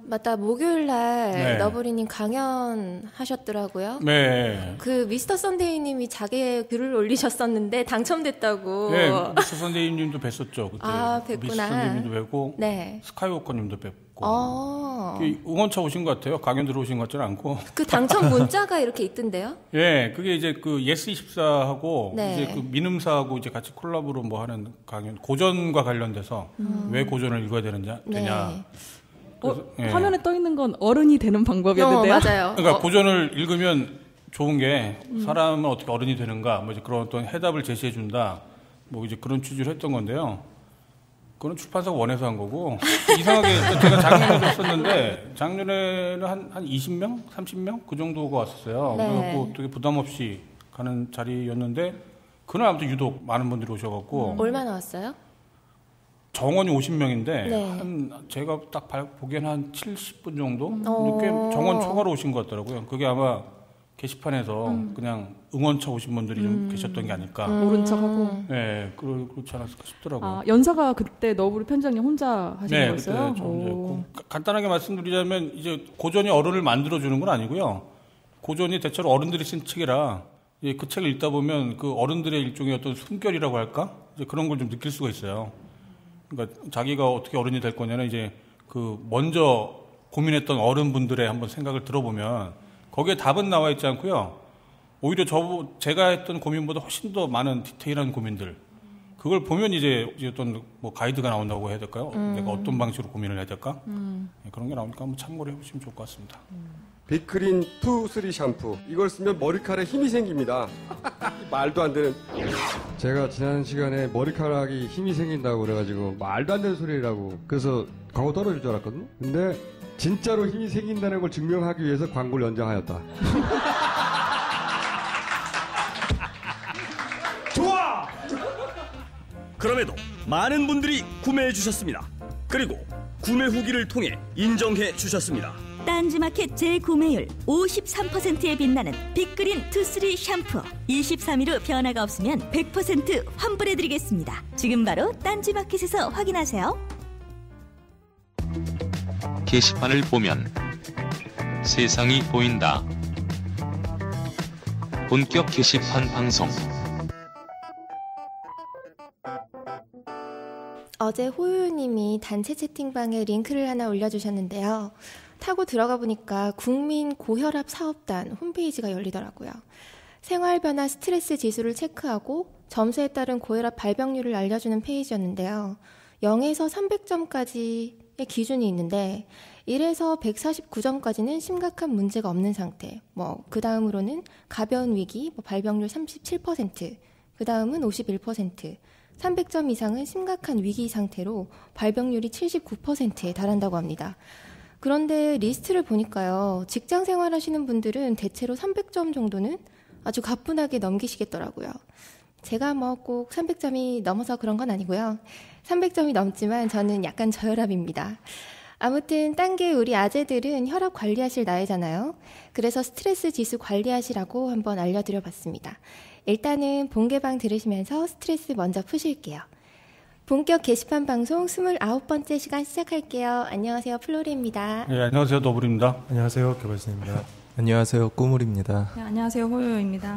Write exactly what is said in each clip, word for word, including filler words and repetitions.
맞다. 목요일날 네. 너브리님 강연 하셨더라고요. 네. 그 미스터 선데이님이 자기의 글을 올리셨었는데 당첨됐다고. 네, 미스터 선데이님도 뵀었죠. 그때. 아, 뵀구나. 미스터 선데이님도 뵙고, 네. 스카이워커님도 뵙고. 어. 응원차 오신 것 같아요. 강연 들어오신 것 같지는 않고. 그 당첨 문자가 이렇게 있던데요? 예, 그게 이제 그 예스 이십사하고 네. 이제 그 민음사하고 이제 같이 콜라보로 뭐 하는 강연, 고전과 관련돼서 음. 왜 고전을 읽어야 되느냐, 네. 되냐. 어, 예. 화면에 떠 있는 건 어른이 되는 방법이었는데요. 어, 맞아요. 그러니까 어. 고전을 읽으면 좋은 게 사람은 어떻게 어른이 되는가, 뭐 이제 그런 어떤 해답을 제시해 준다, 뭐 이제 그런 취지로 했던 건데요. 그건 출판사가 원해서 한 거고, 이상하게 제가 작년에도 했었는데, 작년에는 한, 한 이십 명? 삼십 명? 그 정도가 왔었어요. 네. 그래갖고 되게 부담 없이 가는 자리였는데, 그날 아무튼 유독 많은 분들이 오셔갖고, 얼마나 왔어요? 정원이 오십 명인데, 네. 한, 제가 딱 발- 보기에는 한 칠십 분 정도? 어. 꽤 정원 초과로 오신 것 같더라고요. 그게 아마 게시판에서 음. 그냥 응원차 오신 분들이 좀 계셨던 게 아닐까. 모른 척하고. 네, 그러, 그렇지 않았을까 싶더라고요. 아, 연사가 그때 너브리 편장님 혼자 하신 네, 거였어요? 그때 저 혼자 오. 했고. 가- 간단하게 말씀드리자면 이제 고전이 어른을 만들어주는 건 아니고요. 고전이 대체로 어른들이 쓴 책이라 이제 그 책을 읽다 보면 그 어른들의 일종의 어떤 숨결이라고 할까? 이제 그런 걸 좀 느낄 수가 있어요. 그러니까 자기가 어떻게 어른이 될 거냐는 이제 그 먼저 고민했던 어른분들의 한번 생각을 들어보면 거기에 답은 나와 있지 않고요. 오히려 저 제가 했던 고민보다 훨씬 더 많은 디테일한 고민들. 그걸 보면 이제 어떤 뭐 가이드가 나온다고 해야 될까요? 음. 내가 어떤 방식으로 고민을 해야 될까? 네, 그런 게 나오니까 한번 참고를 해보시면 좋을 것 같습니다. 빅크린 투, 쓰리 샴푸. 이걸 쓰면 머리카락에 힘이 생깁니다. 말도 안 되는. 제가 지난 시간에 머리카락이 힘이 생긴다고 그래가지고 말도 안 되는 소리라고 그래서 광고 떨어질 줄 알았거든요. 근데 진짜로 힘이 생긴다는 걸 증명하기 위해서 광고를 연장하였다. 좋아! 그럼에도 많은 분들이 구매해 주셨습니다. 그리고 구매 후기를 통해 인정해 주셨습니다. 딴지마켓 재구매율 오십삼 퍼센트에 빛나는 빅그린 투쓰리 샴푸. 이십삼 일 후 변화가 없으면 백 퍼센트 환불해드리겠습니다. 지금 바로 딴지마켓에서 확인하세요. 게시판을 보면 세상이 보인다. 본격 게시판 방송. 어제 호유님이 단체 채팅방에 링크를 하나 올려주셨는데요. 타고 들어가 보니까 국민 고혈압 사업단 홈페이지가 열리더라고요. 생활 변화 스트레스 지수를 체크하고 점수에 따른 고혈압 발병률을 알려주는 페이지였는데요. 영에서 삼백 점까지의 기준이 있는데 일에서 백사십구 점까지는 심각한 문제가 없는 상태. 뭐 그 다음으로는 가벼운 위기, 뭐 발병률 삼십칠 퍼센트, 그 다음은 오십일 퍼센트, 삼백 점 이상은 심각한 위기 상태로 발병률이 칠십구 퍼센트에 달한다고 합니다. 그런데 리스트를 보니까요. 직장 생활하시는 분들은 대체로 삼백 점 정도는 아주 가뿐하게 넘기시겠더라고요. 제가 뭐 꼭 삼백 점이 넘어서 그런 건 아니고요. 삼백 점이 넘지만 저는 약간 저혈압입니다. 아무튼 딴 게 우리 아재들은 혈압 관리하실 나이잖아요. 그래서 스트레스 지수 관리하시라고 한번 알려드려봤습니다. 일단은 본개방 들으시면서 스트레스 먼저 푸실게요. 본격 게시판 방송 스물아홉 번째 시간 시작할게요. 안녕하세요. 플로리입니다. 네, 안녕하세요. 더블입니다. 안녕하세요. 개발진입니다. 안녕하세요. 꾸물입니다. 네, 안녕하세요. 호요입니다.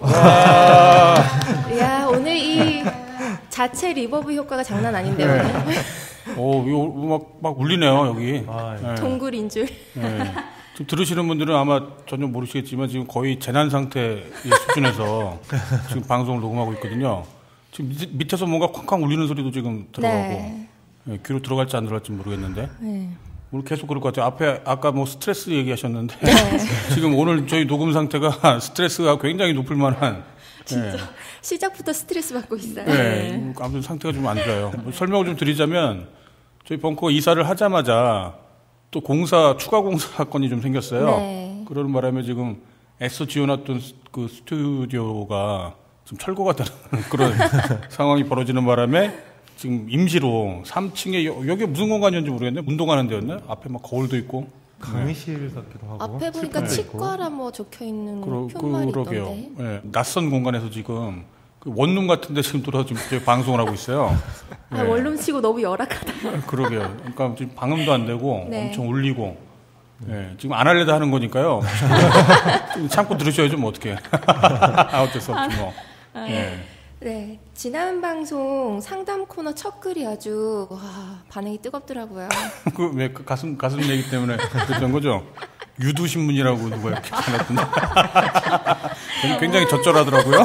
야, 오늘 이 자체 리버브 효과가 장난 아닌데요. 네. 오, 이거 막, 막 울리네요, 여기. 아, 네. 동굴인 줄. 네. 지금 들으시는 분들은 아마 전혀 모르시겠지만 지금 거의 재난 상태의 수준에서 지금 방송을 녹음하고 있거든요. 지금 밑, 밑에서 뭔가 쾅쾅 울리는 소리도 지금 들어가고 네. 네, 귀로 들어갈지 안 들어갈지 모르겠는데 네. 오늘 계속 그럴 것 같아요. 앞에 아까 뭐 스트레스 얘기하셨는데 네. 지금 오늘 저희 녹음 상태가 스트레스가 굉장히 높을 만한 진짜 네. 시작부터 스트레스 받고 있어요. 네. 네. 아무튼 상태가 좀 안 좋아요. 뭐 설명을 좀 드리자면 저희 벙커 이사를 하자마자 또 공사 추가 공사 사건이 좀 생겼어요. 네. 그러는 바람에 지금 애써 지어놨던 그 스튜디오가 지금 철거가 되는 그런 상황이 벌어지는 바람에 지금 임시로 삼 층에 여기 무슨 공간이었는지 모르겠네. 운동하는 데였나? 앞에 막 거울도 있고 강의실 같기도 하고 앞에 보니까 치과라 뭐 적혀 있는 그러, 표말이 그러게요. 있던데. 네, 낯선 공간에서 지금 그 원룸 같은데 지금 돌아서 지금 방송을 하고 있어요. 아, 네. 원룸 치고 너무 열악하다. 그러게요. 그러니까 지금 방음도 안 되고 네. 엄청 울리고. 네. 지금 안 할래도 하는 거니까요. 참고 들으셔야죠, 뭐 어떻게. 아, 어쩔 수 없지 뭐. 네. 네, 지난 방송 상담 코너 첫 글이 아주 와 반응이 뜨겁더라고요. 그 왜 그 가슴 가슴 얘기 때문에 그랬던 거죠? 유두 신문이라고 누가 이렇게 전했던데. 굉장히 적절하더라고요.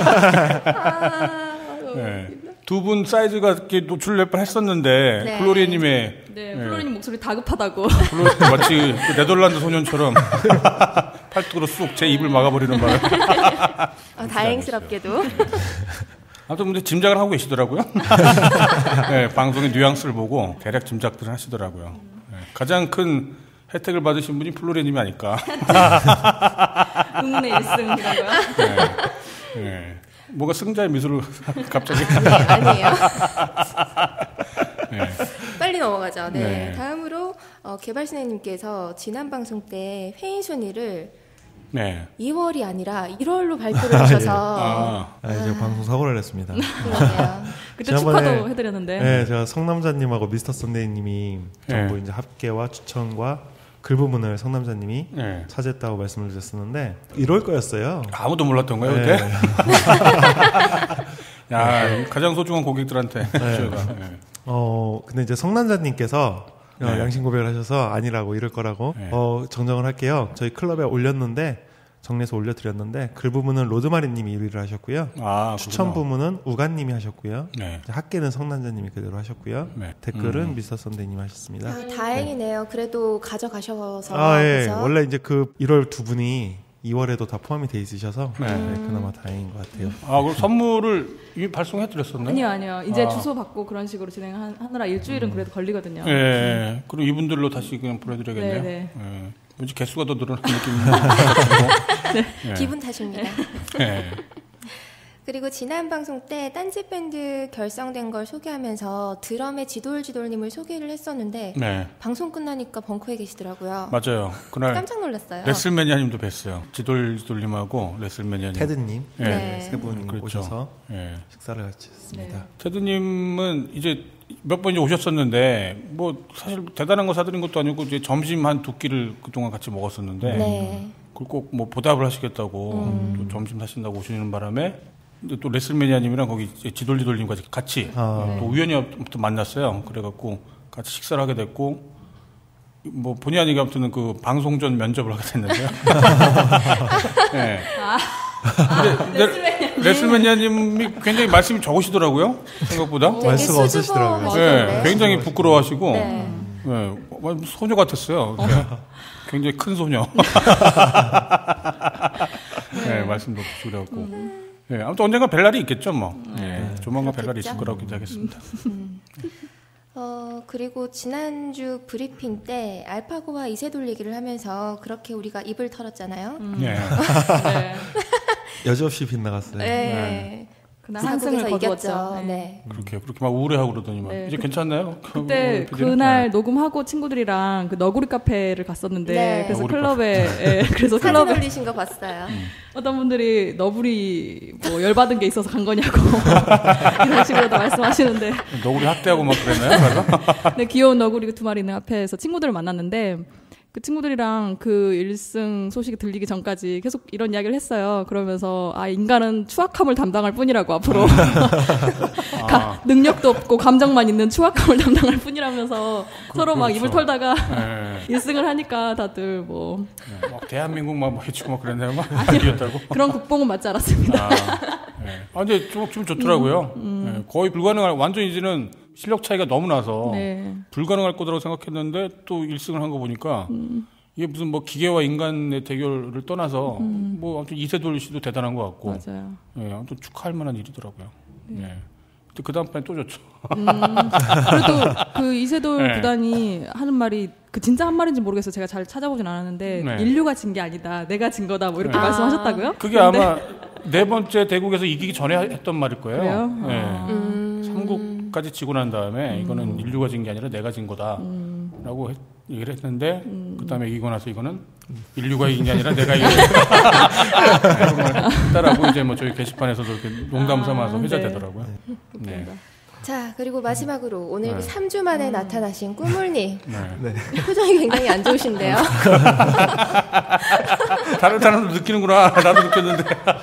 네. 두 분 사이즈가 이렇게 노출될 뻔했었는데 네. 플로리님의 네, 플로리님 목소리 다급하다고. 플로리 마치 그 네덜란드 소년처럼 팔뚝으로 쑥 제 입을 막아버리는 바람에. 아, 다행스럽게도. 아무튼 근데 짐작을 하고 계시더라고요. 네, 방송의 뉘앙스를 보고 대략 짐작들을 하시더라고요. 네, 가장 큰 혜택을 받으신 분이 플로리님이 아닐까. 응문의 일 승이라고요? 네. 네. 뭐가 승자의 미소를 갑자기. 아니에요. 네. 빨리 넘어가죠. 네. 네. 다음으로 어, 개발신혜님께서 지난 방송 때 회의 순위를 네. 이월이 아니라 일월로 발표를 하셔서 아, 아, 제가 방송 사고를 했습니다. 그러네요. 그때 지난번에, 축하도 해드렸는데. 네, 제가 성남자님하고 미스터 썬데이님이 전부 네. 이제 합계와 추천과 글 부분을 성남자님이 네. 차지했다고 말씀을 드렸었는데 이럴 거였어요. 아무도 몰랐던 거예요, 네. 그때? 야, 가장 소중한 고객들한테. 저희가. 네. 어, 근데 이제 성남자님께서 어, 네. 양심 고백을 하셔서 아니라고 이럴 거라고 네. 어, 정정을 할게요. 저희 클럽에 올렸는데 정리해서 올려드렸는데 글 부분은 로즈마리님이 일 위를 하셨고요. 아, 추천 그렇구나. 부분은 우간님이 하셨고요. 네. 이제 학계는 성남자님이 그대로 하셨고요. 네. 댓글은 음. 미스터 썬데이님 하셨습니다. 아, 다행이네요. 그래도 가져가셔서. 아, 예. 그죠? 원래 이제 그 일월 두 분이 이월에도 다 포함이 돼 있으셔서 네. 네, 그나마 다행인 것 같아요. 아, 그럼 선물을 이미 발송해드렸었나요? 아니요, 아니요. 이제 아. 주소 받고 그런 식으로 진행하느라 일주일은 그래도 걸리거든요. 예. 네. 그럼 이분들로 다시 그냥 보내드려야겠네요. 네, 네. 예. 왠지 개수가 더 늘어나는 느낌이. 네. 기분 탓입니다. 네. 그리고 지난 방송 때 딴지 밴드 결성된 걸 소개하면서 드럼의 지돌지돌님을 소개를 했었는데 네. 방송 끝나니까 벙커에 계시더라고요. 맞아요. 그날 깜짝 놀랐어요. 레슬매니아님도 뵀어요. 지돌지돌님하고 레슬매니아님. 테드님 예. 네. 세 분 그렇죠. 오셔서 예. 식사를 같이 했습니다. 테드님은 이제 몇 번 이제 오셨었는데 뭐 사실 대단한 거 사드린 것도 아니고 이제 점심 한 두 끼를 그동안 같이 먹었었는데 네. 그걸 꼭 뭐 보답을 하시겠다고 음. 또 점심 사신다고 오시는 바람에 근데 또 레슬매니아님이랑 거기 이제 지돌지돌님과 같이 아. 또 우연히 또 만났어요. 그래갖고 같이 식사를 하게 됐고 뭐 본의 아니게 아무튼 그 방송 전 면접을 하게 됐는데요. 네. 근데 레- 레슬매니아님이 굉장히 말씀이 적으시더라고요. 생각보다. 되게 말수가 수줍어 없으시더라고요. 하시던데. 네, 굉장히 부끄러워하시고 네. 네, 소녀 같았어요. 네. 굉장히 큰 소녀. 네, 말씀도 없이 그래갖고. 네, 아무튼 언젠가 뵐 날이 있겠죠, 뭐. 네, 조만간 뵐 날이 있을 거라고 기대하겠습니다. 어, 그리고 지난주 브리핑 때 알파고와 이세돌 얘기를 하면서 그렇게 우리가 입을 털었잖아요. 네. 네. 여지없이 빗나갔어요. 네. 그날 한승을 한승을 거두었죠. 이겼죠. 네. 네. 그렇게 그렇게 막 우울해하고 그러더니만 네, 이제 그- 괜찮나요? 그때 그 피디는? 그날 네. 녹음하고 친구들이랑 그 너구리 카페를 갔었는데 네. 그래서 너구리 클럽에 예, 그래서 사진 클럽에 올리신 거 봤어요. 어떤 분들이 너구리 뭐 열받은 게 있어서 간 거냐고 이런 식으로 다 말씀하시는데 너구리 학대하고 막 그랬나요? 네, 귀여운 너구리 두 마리 있는 앞에서 친구들을 만났는데 그 친구들이랑 그 일승 소식이 들리기 전까지 계속 이런 이야기를 했어요. 그러면서 아 인간은 추악함을 담당할 뿐이라고 앞으로 가, 능력도 없고 감정만 있는 추악함을 담당할 뿐이라면서 서로 막 그렇죠. 입을 털다가 네. 일승을 하니까 다들 뭐 네. 막 대한민국 막 해치고 막 그랬나요? 막 아니었다고? 그런 국뽕은 맞지 않았습니다. 아, 네. 아 근데 좀, 좀 좋더라고요. 네. 거의 불가능할 완전 이제는 실력 차이가 너무 나서 네. 불가능할 거라고 생각했는데 또 일 승을 한 거 보니까 이게 무슨 뭐 기계와 인간의 대결을 떠나서 뭐 아무튼 이세돌 씨도 대단한 것 같고 맞아요. 네, 아무튼 축하할 만한 일이더라고요. 네. 근데 그 다음 판에 또 졌죠. 음, 그래도 그 이세돌 네. 구단이 하는 말이 그 진짜 한 말인지 모르겠어요. 제가 잘 찾아보진 않았는데 네. 인류가 진 게 아니다. 내가 진 거다. 뭐 이렇게 네. 말씀하셨다고요? 그게 근데- 아마 네 번째 대국에서 이기기 전에 했던 말일 거예요. 그래요? 네. 아. 음. 삼국까지 지고 난 다음에 이거는 인류가 진 게 아니라 내가 진 거다라고 얘기를 했는데 음. 그다음에 이기고 나서 이거는 인류가 이긴 게 아니라 내가 이긴 거다. 했다라고 이제 뭐 저희 게시판에서도 이렇게 농담 삼아서 아, 회자되더라고요. 네. 네. 자, 그리고 마지막으로 오늘 네. 삼 주 만에 음. 나타나신 꾸물님. 네. 표정이 굉장히 안 좋으신데요. 다른 사람도 느끼는구나. 나도 느꼈는데.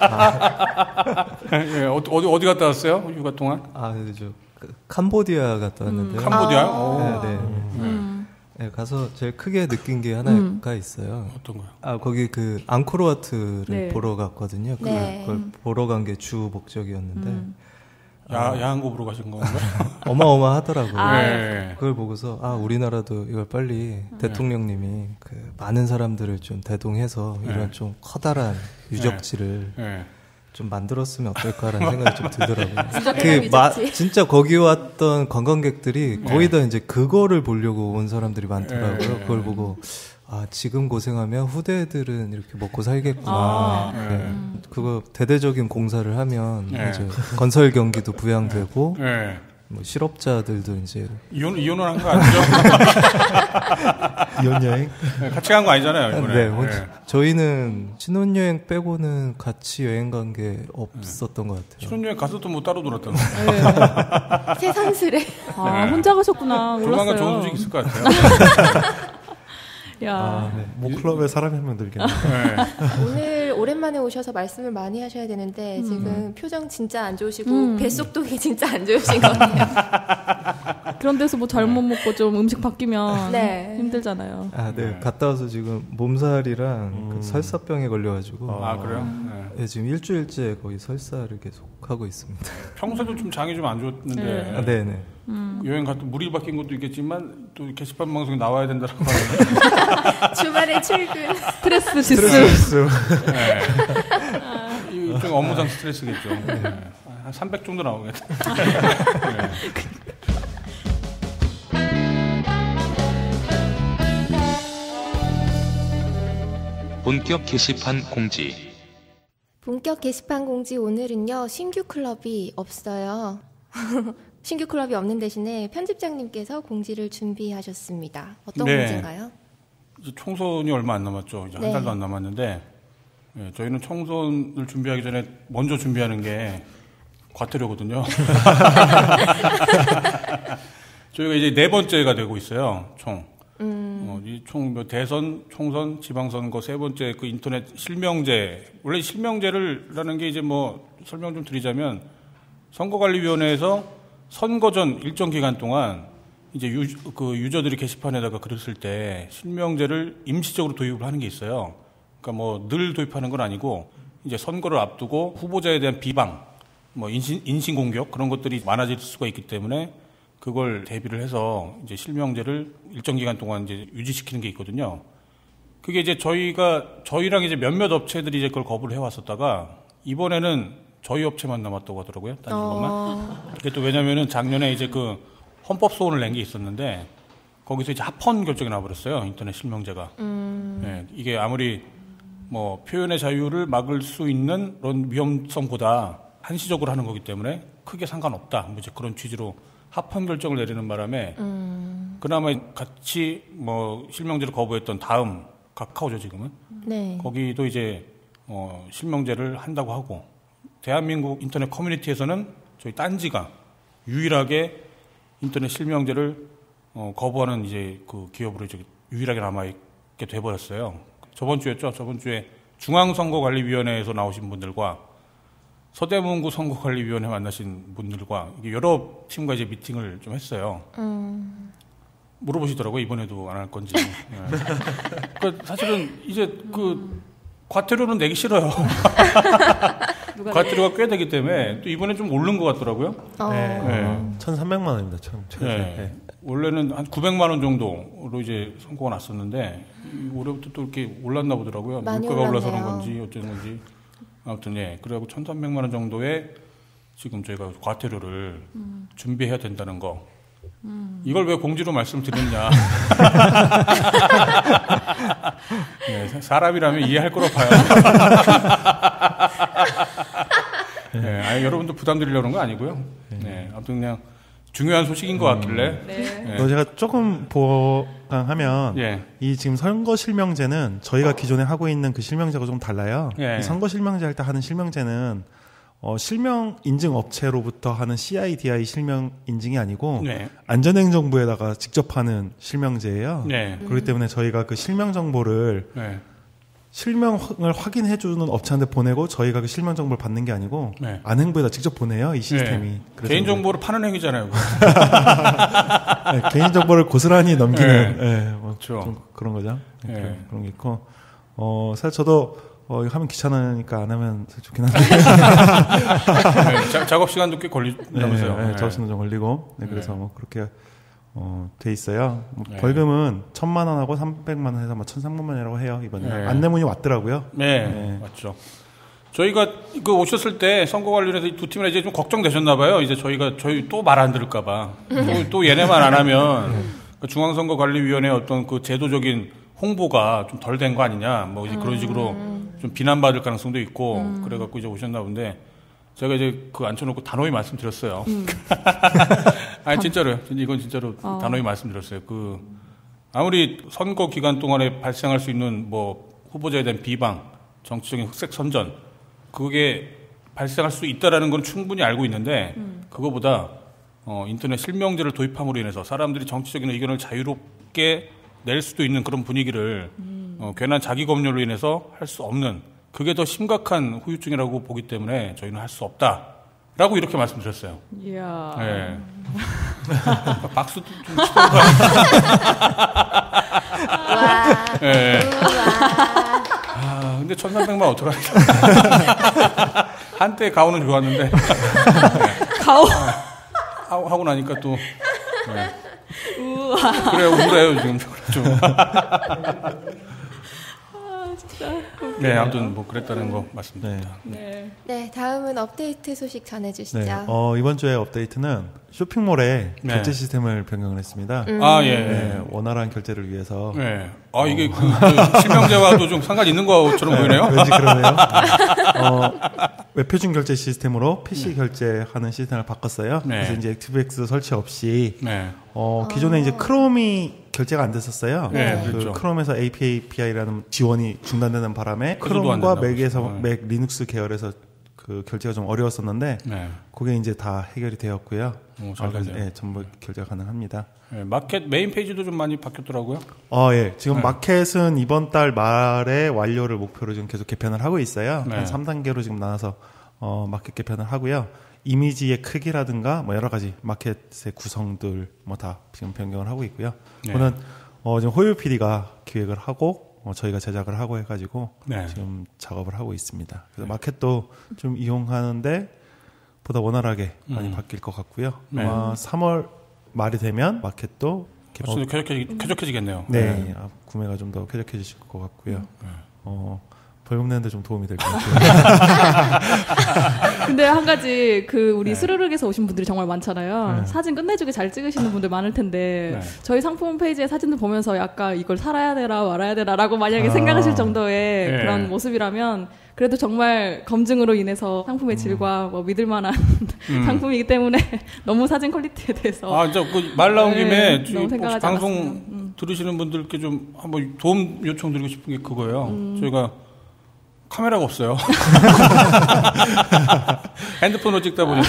예, 어디, 어디 갔다 왔어요? 휴가 동안? 아, 네, 저 그, 캄보디아 갔다 왔는데요. 음. 캄보디아? 아. 네, 네. 음. 네, 가서 제일 크게 느낀 게 하나가 음. 있어요. 어떤 거요? 아, 거기 그 앙코르와트를 네. 보러 갔거든요. 그- 네. 그걸 보러 간 게 주 목적이었는데 음. 야, 야한 거 보러 가신 건가요? 어마어마하더라고요. 아, 네. 그걸 보고서 아 우리나라도 이걸 빨리 대통령님이 그 많은 사람들을 좀 대동해서 네. 이런 좀 커다란 유적지를 네. 좀 만들었으면 어떨까라는 생각이 좀 들더라고요. 유적지랑 그 마, 유적지. 진짜 거기 왔던 관광객들이 네. 거의 다 이제 그거를 보려고 온 사람들이 많더라고요. 네. 그걸 보고 아 지금 고생하면 후대들은 이렇게 먹고 살겠구나. 아. 네. 그거 대대적인 공사를 하면 네. 이제 건설 경기도 부양되고 네. 뭐 실업자들도 이제 이혼, 이혼을 한 거 아니죠? 이혼 여행? 네, 같이 간 거 아니잖아요, 이번에. 네, 혼- 네. 저희는 신혼여행 빼고는 같이 여행 간 게 없었던 것 같아요. 신혼여행 가서 또 뭐 따로 놀았다는 거. 새삼스레. 아, 혼자 가셨구나. 조만간 몰랐어요. 좋은 소식 있을 것 같아요. 야. 아, 네. 뭐 클럽에 사람이 한 명 들겠네. 네. 오늘 오랜만에 오셔서 말씀을 많이 하셔야 되는데 음. 지금 표정 진짜 안 좋으시고 음. 뱃속독이 진짜 안 좋으신 것 같아요. 그런 데서 뭐 잘못 먹고 좀 음식 바뀌면 네. 힘들잖아요. 아, 네. 네. 갔다 와서 지금 몸살이랑 음. 그 설사병에 걸려가지고 아, 그래요? 네. 네, 지금 일주일째 거의 설사를 계속 하고 있습니다. 평소에도 좀 장이 좀 안 좋았는데. 네. 아, 네네. 음. 여행 갔다 물이 바뀐 것도 있겠지만 또 게시판 방송에 나와야 된다라고 하는데. 주말에 출근. 스트레스 지수. 스트레스. 네. 이- 좀 업무상 스트레스겠죠. 네. 한 삼백 정도 나오겠다. 네. 본격 게시판 공지. 본격 게시판 공지 오늘은요. 신규 클럽이 없어요. 신규 클럽이 없는 대신에 편집장님께서 공지를 준비하셨습니다. 어떤 네. 공지인가요? 이제 총선이 얼마 안 남았죠. 이제 한 네. 달도 안 남았는데 예, 저희는 총선을 준비하기 전에 먼저 준비하는 게 과태료거든요. 저희가 이제 네 번째가 되고 있어요. 총. 음. 어, 이총 뭐 대선, 총선, 지방선거 세 번째 그 인터넷 실명제. 원래 실명제를라는 게 이제 뭐 설명 좀 드리자면 선거관리위원회에서 선거 전 일정 기간 동안 이제 유, 그 유저들이 게시판에다가 글을 쓸 때 실명제를 임시적으로 도입을 하는 게 있어요. 그러니까 뭐 늘 도입하는 건 아니고 이제 선거를 앞두고 후보자에 대한 비방, 뭐 인신, 인신 공격 그런 것들이 많아질 수가 있기 때문에 그걸 대비를 해서 이제 실명제를 일정 기간 동안 이제 유지시키는 게 있거든요. 그게 이제 저희가 저희랑 이제 몇몇 업체들이 이제 그걸 거부를 해왔었다가 이번에는 저희 업체만 남았다고 하더라고요. 딴 것만. 어, 그게 또 왜냐면은 작년에 이제 그 헌법 소원을 낸 게 있었는데 거기서 이제 합헌 결정이 나버렸어요. 인터넷 실명제가. 음. 네, 이게 아무리 뭐 표현의 자유를 막을 수 있는 그런 위험성보다 한시적으로 하는 거기 때문에 크게 상관없다. 뭐 이제 그런 취지로 합헌 결정을 내리는 바람에 음. 그나마 같이 뭐 실명제를 거부했던 다음 카카오죠 지금은 네. 거기도 이제 어, 실명제를 한다고 하고 대한민국 인터넷 커뮤니티에서는 저희 딴지가 유일하게 인터넷 실명제를 어, 거부하는 이제 그 기업으로 이제 유일하게 남아 있게 돼버렸어요. 저번 주였죠. 저번 주에 중앙선거관리위원회에서 나오신 분들과 서대문구 선거관리위원회 만나신 분들과 이게 여러 팀과 이제 미팅을 좀 했어요. 음. 물어보시더라고요. 이번에도 안 할 건지. 네. 그러니까 사실은 이제 그 과태료는 내기 싫어요. 과태료가 꽤 되기 때문에 또 이번에 좀 오른 것 같더라고요. 어. 네. 네. 천삼백만 원입니다. 천, 최소. 네. 네. 원래는 한 구백만 원 정도로 이제 선고가 났었는데 올해부터 또 이렇게 올랐나 보더라고요. 많이 물가가 올라서 그런 올랐네요. 건지 어쩌는 건지. 아무튼 예. 그래갖고 천삼백만 원 정도의 지금 저희가 과태료를 음. 준비해야 된다는 거. 음. 이걸 왜 공지로 말씀드렸냐. 네, 사람이라면 이해할 거로 봐요. 네, 아니, 여러분도 부담 드리려는 건 아니고요. 네, 아무튼 그냥 중요한 소식인 것 같길래. 네. 예. 또 제가 조금 보강하면 예. 이 지금 선거 실명제는 저희가 기존에 하고 있는 그 실명제가 좀 달라요. 예. 이 선거 실명제 할 때 하는 실명제는 어, 실명 인증 업체로부터 하는 씨아이디아이 실명 인증이 아니고 네. 안전행정부에다가 직접 하는 실명제예요. 네. 그렇기 때문에 저희가 그 실명 정보를 네. 실명을 확인해주는 업체한테 보내고 저희가 그 실명 정보를 받는 게 아니고 네. 안행부에다 직접 보내요. 이 시스템이. 네. 그래서 개인 정보를 파는 행위잖아요. 네, 개인 정보를 고스란히 넘기는 네. 네, 뭐 그렇죠. 좀 그런 거죠. 네, 네. 그런, 그런 게 있고 어, 사실 저도 어, 이거 하면 귀찮으니까 안 하면 좋긴 한데. 네, 자, 작업 시간도 꽤 걸린다면서요. 네, 네, 네. 작업 시간도 좀 걸리고. 네, 그래서 네. 뭐 그렇게 어, 돼 있어요. 뭐 네. 벌금은 천만 원하고 삼백만 원 해서 뭐 천삼백만 원이라고 해요 이번에. 네. 안내문이 왔더라고요. 네, 네. 맞죠. 저희가 그 오셨을 때 선거 관련해서 이 두 팀이나 이제 좀 걱정되셨나 봐요. 이제 저희가 저희 또 말 안 들을까봐 또, 또 얘네만 안 하면 그 중앙선거관리위원회 어떤 그 제도적인 홍보가 좀 덜 된 거 아니냐, 뭐 이제 그런 식으로 좀 비난받을 가능성도 있고 음. 그래갖고 이제 오셨나 본데 제가 이제 그 앉혀놓고 단호히 말씀드렸어요. 음. 아니 진짜로요. 이건 진짜로 어. 단호히 말씀드렸어요. 그 아무리 선거 기간 동안에 발생할 수 있는 뭐 후보자에 대한 비방, 정치적인 흑색 선전 그게 발생할 수 있다라는 건 충분히 알고 있는데 음. 그거보다 어, 인터넷 실명제를 도입함으로 인해서 사람들이 정치적인 의견을 자유롭게 낼 수도 있는 그런 분위기를 음. 어, 괜한 자기 검열로 인해서 할 수 없는 그게 더 심각한 후유증이라고 보기 때문에 저희는 할 수 없다라고 이렇게 말씀드렸어요. 이야. 네. 박수도 좀 치던가. 와. 네. 우와. 아, 근데 천삼백만 어떡하냐. 한때 가오는 좋았는데. 가오? 하고, 하고 나니까 또. 네. 우와. 그래요, 우울해요, 지금. 좀. 아, 진짜. 네, 아무튼 뭐 그랬다는 거 말씀드립니다. 네. 네, 다음은 업데이트 소식 전해주시죠. 네, 어, 이번 주에 업데이트는 쇼핑몰에 네. 결제 시스템을 변경을 했습니다. 음. 아, 예. 네, 원활한 결제를 위해서. 네. 아, 이게 그, 그 실명제와도 좀 상관 있는 것처럼 네, 보이네요. 왠지 그러네요. 어, 웹표준 결제 시스템으로 피씨 네. 결제하는 시스템을 바꿨어요. 네. 그래서 이제 액티브엑스 설치 없이 네. 어, 기존에 아. 이제 크롬이 결제가 안 됐었어요. 네, 그 그렇죠. 크롬에서 에이피아이라는 지원이 중단되는 바람에 크롬과 맥에서 네. 맥 리눅스 계열에서 그 결제가 좀 어려웠었는데 네. 그게 이제 다 해결이 되었고요. 오, 잘 됐네요. 네, 전부 결제가 가능합니다. 네, 마켓 메인 페이지도 좀 많이 바뀌었더라고요. 어, 예. 지금 네. 마켓은 이번 달 말에 완료를 목표로 지금 계속 개편을 하고 있어요. 네. 한 삼 단계로 지금 나눠서 어, 마켓 개편을 하고요. 이미지의 크기라든가 뭐 여러 가지 마켓의 구성들 뭐 다 지금 변경을 하고 있고요. 네. 저는 어, 지금 호유 피디가 기획을 하고 어, 저희가 제작을 하고 해가지고 네. 지금 작업을 하고 있습니다. 그래서 마켓도 좀 이용하는데 보다 원활하게 많이 음. 바뀔 것 같고요. 네. 아마 삼월 말이 되면 마켓도 벌써 어, 쾌적해, 쾌적해지겠네요. 네, 네. 아, 구매가 좀 더 쾌적해지실 것 같고요. 네. 어, 벌금 내는데 좀 도움이 될 것 같아요. 근데 한 가지 그 우리 네. 스르륵에서 오신 분들이 정말 많잖아요. 네. 사진 끝내주게 잘 찍으시는 분들 많을 텐데 네. 저희 상품 페이지의 사진을 보면서 약간 이걸 살아야 되나 말아야 되나라고 만약에 아. 생각하실 정도의 네. 그런 모습이라면 그래도 정말 검증으로 인해서 상품의 질과 뭐 믿을만한 음. 상품이기 때문에 너무 사진 퀄리티에 대해서 아, 이제 그 말 나온 김에 네, 지금 너무 혹시 생각하지 방송 않았으면. 음. 들으시는 분들께 좀 한번 도움 요청드리고 싶은 게 그거예요. 음. 저희가 카메라가 없어요. 핸드폰으로 찍다 보니까.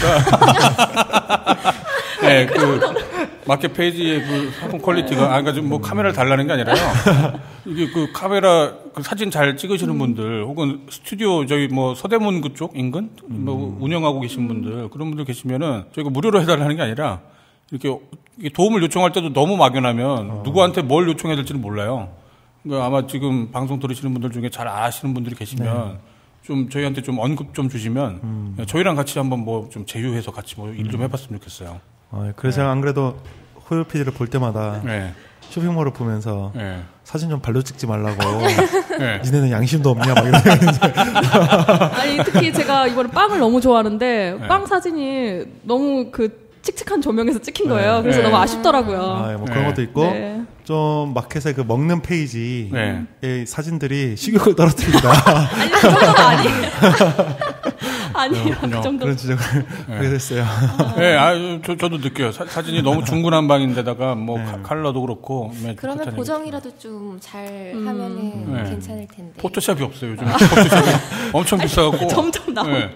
네, 그 마켓 페이지의 그 상품 퀄리티가 아, 그러니까 좀 뭐 카메라를 달라는 게 아니라요. 이게 그 카메라 그 사진 잘 찍으시는 분들 혹은 스튜디오 저희 뭐 서대문 그쪽 인근 뭐 운영하고 계신 분들 그런 분들 계시면은 저희가 무료로 해달라는 게 아니라 이렇게 도움을 요청할 때도 너무 막연하면 어. 누구한테 뭘 요청해야 될지는 몰라요. 그러니까 아마 지금 방송 들으시는 분들 중에 잘 아시는 분들이 계시면 네. 좀 저희한테 좀 언급 좀 주시면 음. 저희랑 같이 한번 뭐 좀 제휴해서 같이 뭐 일 좀 음. 해봤으면 좋겠어요. 어, 그래서 네. 안 그래도 호유 피디를 볼 때마다 네. 쇼핑몰을 보면서 네. 사진 좀 발로 찍지 말라고. 네. 니네는 양심도 없냐 막 이러면서. 아니 특히 제가 이번에 빵을 너무 좋아하는데 네. 빵 사진이 너무 그 칙칙한 조명에서 찍힌 거예요. 네. 그래서 네. 너무 아쉽더라고요. 아, 뭐 그런 네. 것도 있고 네. 좀 마켓의 그 먹는 페이지의 네. 사진들이 식욕을 떨어뜨립니다. 아니 그 정도가 아니에요. 아니요, 그 정도. 그런 지적을 네. 하게 됐어요. 네, 아, 저, 저도 느껴요. 사, 사진이 너무 중구난방인데다가 뭐 네. 칼라도 그렇고. 그러면 보정이라도 좀 잘 음. 하면은 네. 괜찮을 텐데. 포토샵이 없어요. 요즘 포토샵이 엄청 비싸갖고. 점점 나오고. 네.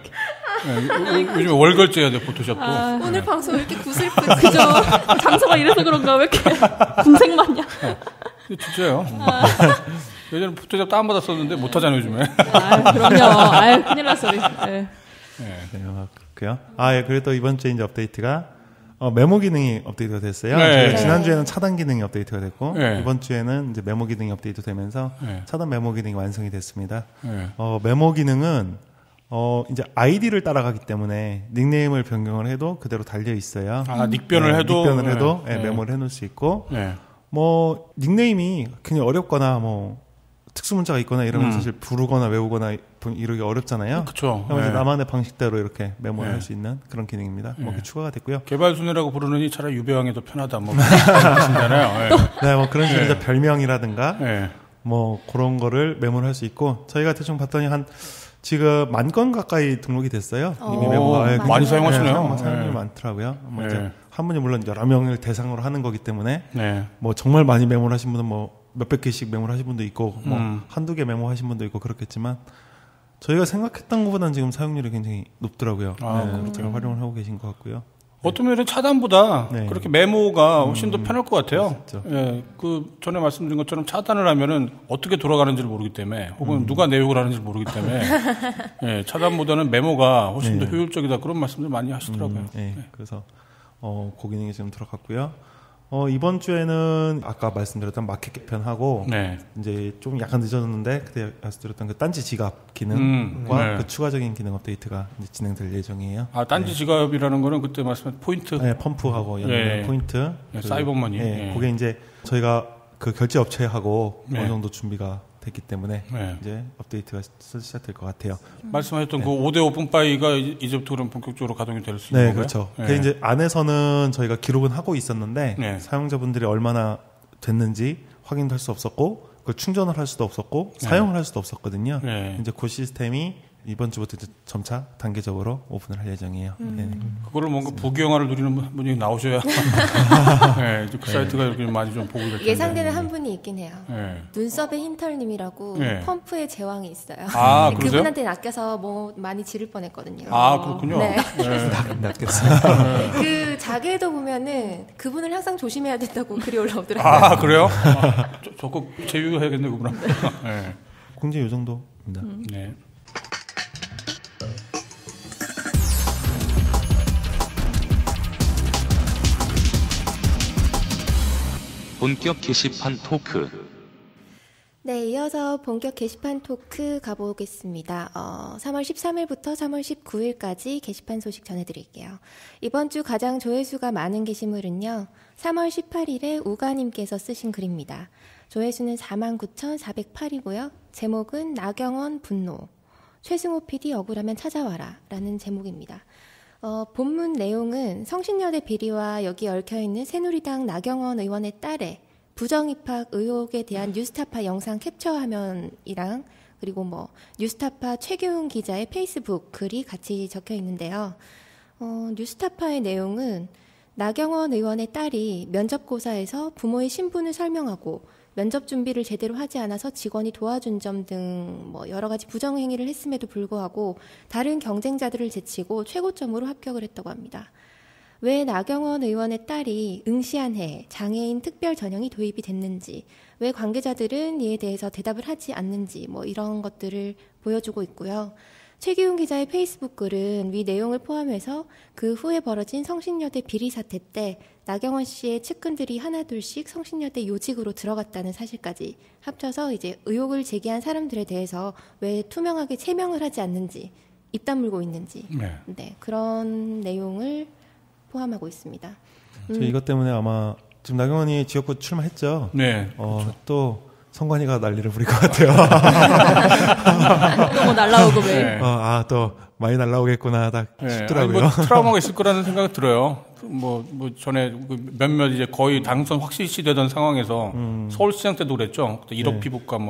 네, 요즘에 월걸제해야 돼 포토샵도. 아, 오늘 네. 방송 왜 이렇게 구슬프지? 그죠? 장소가 이래서 그런가 왜 이렇게 군생 마냥. 진짜요. 아. 예전에 포토샵 다운받았었는데 못하잖아요 요즘에. 아, 그럼요. 아유, 큰일 났어. 네. 네. 네, 그렇고요. 아, 예, 그리고 또 이번 주에 이제 업데이트가 어, 메모 기능이 업데이트가 됐어요. 네. 지난주에는 차단 기능이 업데이트가 됐고 네. 이번 주에는 이제 메모 기능이 업데이트 되면서 네. 차단 메모 기능이 완성이 됐습니다. 네. 어, 메모 기능은 어, 이제 아이디를 따라가기 때문에 닉네임을 변경을 해도 그대로 달려 있어요. 아, 닉변을 네, 해도 닉변을 해도 네. 네, 메모를 해놓을 수 있고 네. 뭐 닉네임이 굉장히 어렵거나 뭐 특수 문자가 있거나 이러면 음. 사실 부르거나 외우거나 이러기 어렵잖아요. 그렇죠. 그래서 네. 나만의 방식대로 이렇게 메모를 네. 할 수 있는 그런 기능입니다. 네. 뭐 추가가 됐고요. 개발순회라고 부르느니 차라리 유배왕이 더 편하다. 뭐 그러신잖아요. 네. 네, 뭐 그런 식으로 네. 별명이라든가 네. 뭐 그런 거를 메모를 할 수 있고 저희가 대충 봤더니 한 지금 만 건 가까이 등록이 됐어요. 이미 메모가 네, 많이 사용하시네요. 네, 사용이 네. 많더라고요. 뭐 네. 이제 한 분이 물론 여러 명을 대상으로 하는 거기 때문에 네. 뭐 정말 많이 메모를 하신 분은 뭐 몇백 개씩 메모를 하신 분도 있고 뭐 음. 한두 개 메모하신 분도 있고 그렇겠지만 저희가 생각했던 것보다는 지금 사용률이 굉장히 높더라고요. 아, 네, 그렇죠. 제가 활용을 하고 계신 것 같고요. 어떤 면에 차단보다 네. 그렇게 메모가 훨씬 더 편할 것 같아요. 그렇죠. 예, 그 전에 말씀드린 것처럼 차단을 하면은 어떻게 돌아가는지를 모르기 때문에 혹은 음. 누가 내용을 하는지를 모르기 때문에 예, 차단보다는 메모가 훨씬 네. 더 효율적이다 그런 말씀들 많이 하시더라고요. 음, 네. 네. 그래서 어, 그 기능이 지금 들어갔고요. 어, 이번 주에는 아까 말씀드렸던 마켓 개편하고 네. 이제 좀 약간 늦어졌는데 그때 말씀드렸던 그 딴지 지갑 기능과 음, 네. 그 추가적인 기능 업데이트가 이제 진행될 예정이에요. 아, 딴지 네. 지갑이라는 거는 그때 말씀하신 포인트? 네, 펌프하고 연결된 예. 포인트. 예, 그, 사이버머니. 예, 예. 그게 이제 저희가 그 결제 업체하고 네. 어느 정도 준비가 됐기 때문에 네. 이제 업데이트가 시작될 것 같아요. 말씀하셨던 네. 그 오 대 오 뿜빠이가 이제부터 그럼 본격적으로 가동이 될 수 있는 네, 건가요? 그렇죠. 네. 그 이제 안에서는 저희가 기록은 하고 있었는데 네. 사용자분들이 얼마나 됐는지 확인할 수 없었고 그걸 충전을 할 수도 없었고 네. 사용을 할 수도 없었거든요. 네. 이제 그 시스템이 이번 주부터 이제 점차 단계적으로 오픈을 할 예정이에요. 음. 네. 그거를 뭔가 부귀영화를 누리는 분이 나오셔야 네, 이제 그 네. 사이트가 이렇게 많이 좀 보고 될 텐데. 예상되는 한 분이 있긴 해요. 네. 눈썹의 흰털님이라고 네. 펌프의 제왕이 있어요. 아, 그러세요? 그분한테 낚여서 뭐 많이 지를 뻔했거든요. 아, 그렇군요. 네. 네. 낚였어요. 그 자기에도 보면은 그분을 항상 조심해야 된다고 글이 올라오더라고요. 아, 그래요? 아, 저, 저거 제휴해야겠네, 그분한테. 네. 공지 이 정도입니다. 음. 네. 본격 게시판 토크. 네, 이어서 본격 게시판 토크 가보겠습니다. 어, 삼월 십삼일부터 삼월 십구일까지 게시판 소식 전해드릴게요. 이번 주 가장 조회수가 많은 게시물은요, 삼월 십팔일에 우가님께서 쓰신 글입니다. 조회수는 사만 구천사백팔이고요. 제목은 나경원 분노. 최승호 피디 억울하면 찾아와라 라는 제목입니다. 어, 본문 내용은 성신여대 비리와 여기 얽혀있는 새누리당 나경원 의원의 딸의 부정입학 의혹에 대한 뉴스타파 영상 캡처 화면이랑 그리고 뭐 뉴스타파 최규훈 기자의 페이스북 글이 같이 적혀 있는데요. 어, 뉴스타파의 내용은 나경원 의원의 딸이 면접고사에서 부모의 신분을 설명하고 면접 준비를 제대로 하지 않아서 직원이 도와준 점 등 뭐 여러 가지 부정 행위를 했음에도 불구하고 다른 경쟁자들을 제치고 최고점으로 합격을 했다고 합니다. 왜 나경원 의원의 딸이 응시한 해 장애인 특별 전형이 도입이 됐는지, 왜 관계자들은 이에 대해서 대답을 하지 않는지 뭐 이런 것들을 보여주고 있고요. 최기훈 기자의 페이스북 글은 위 내용을 포함해서 그 후에 벌어진 성신여대 비리 사태 때 나경원 씨의 측근들이 하나둘씩 성신여대 요직으로 들어갔다는 사실까지 합쳐서 이제 의혹을 제기한 사람들에 대해서 왜 투명하게 체명을 하지 않는지, 입 다물고 있는지 네. 네, 그런 내용을 포함하고 있습니다. 저 이것 때문에 아마 지금 나경원이 지역구 출마했죠. 네. 어, 그렇죠. 또 성관이가 난리를 부릴 것 같아요. 또 뭐 날라오고 왜? 네. 어, 아, 또 많이 날라오겠구나 딱 네. 싶더라고요. 아니, 뭐 트라우마가 있을 거라는 생각이 들어요. 뭐, 뭐 전에 몇몇 이제 거의 당선 확실시 되던 상황에서 음. 서울시장 때도 그랬죠. 일억 네. 피부과 뭐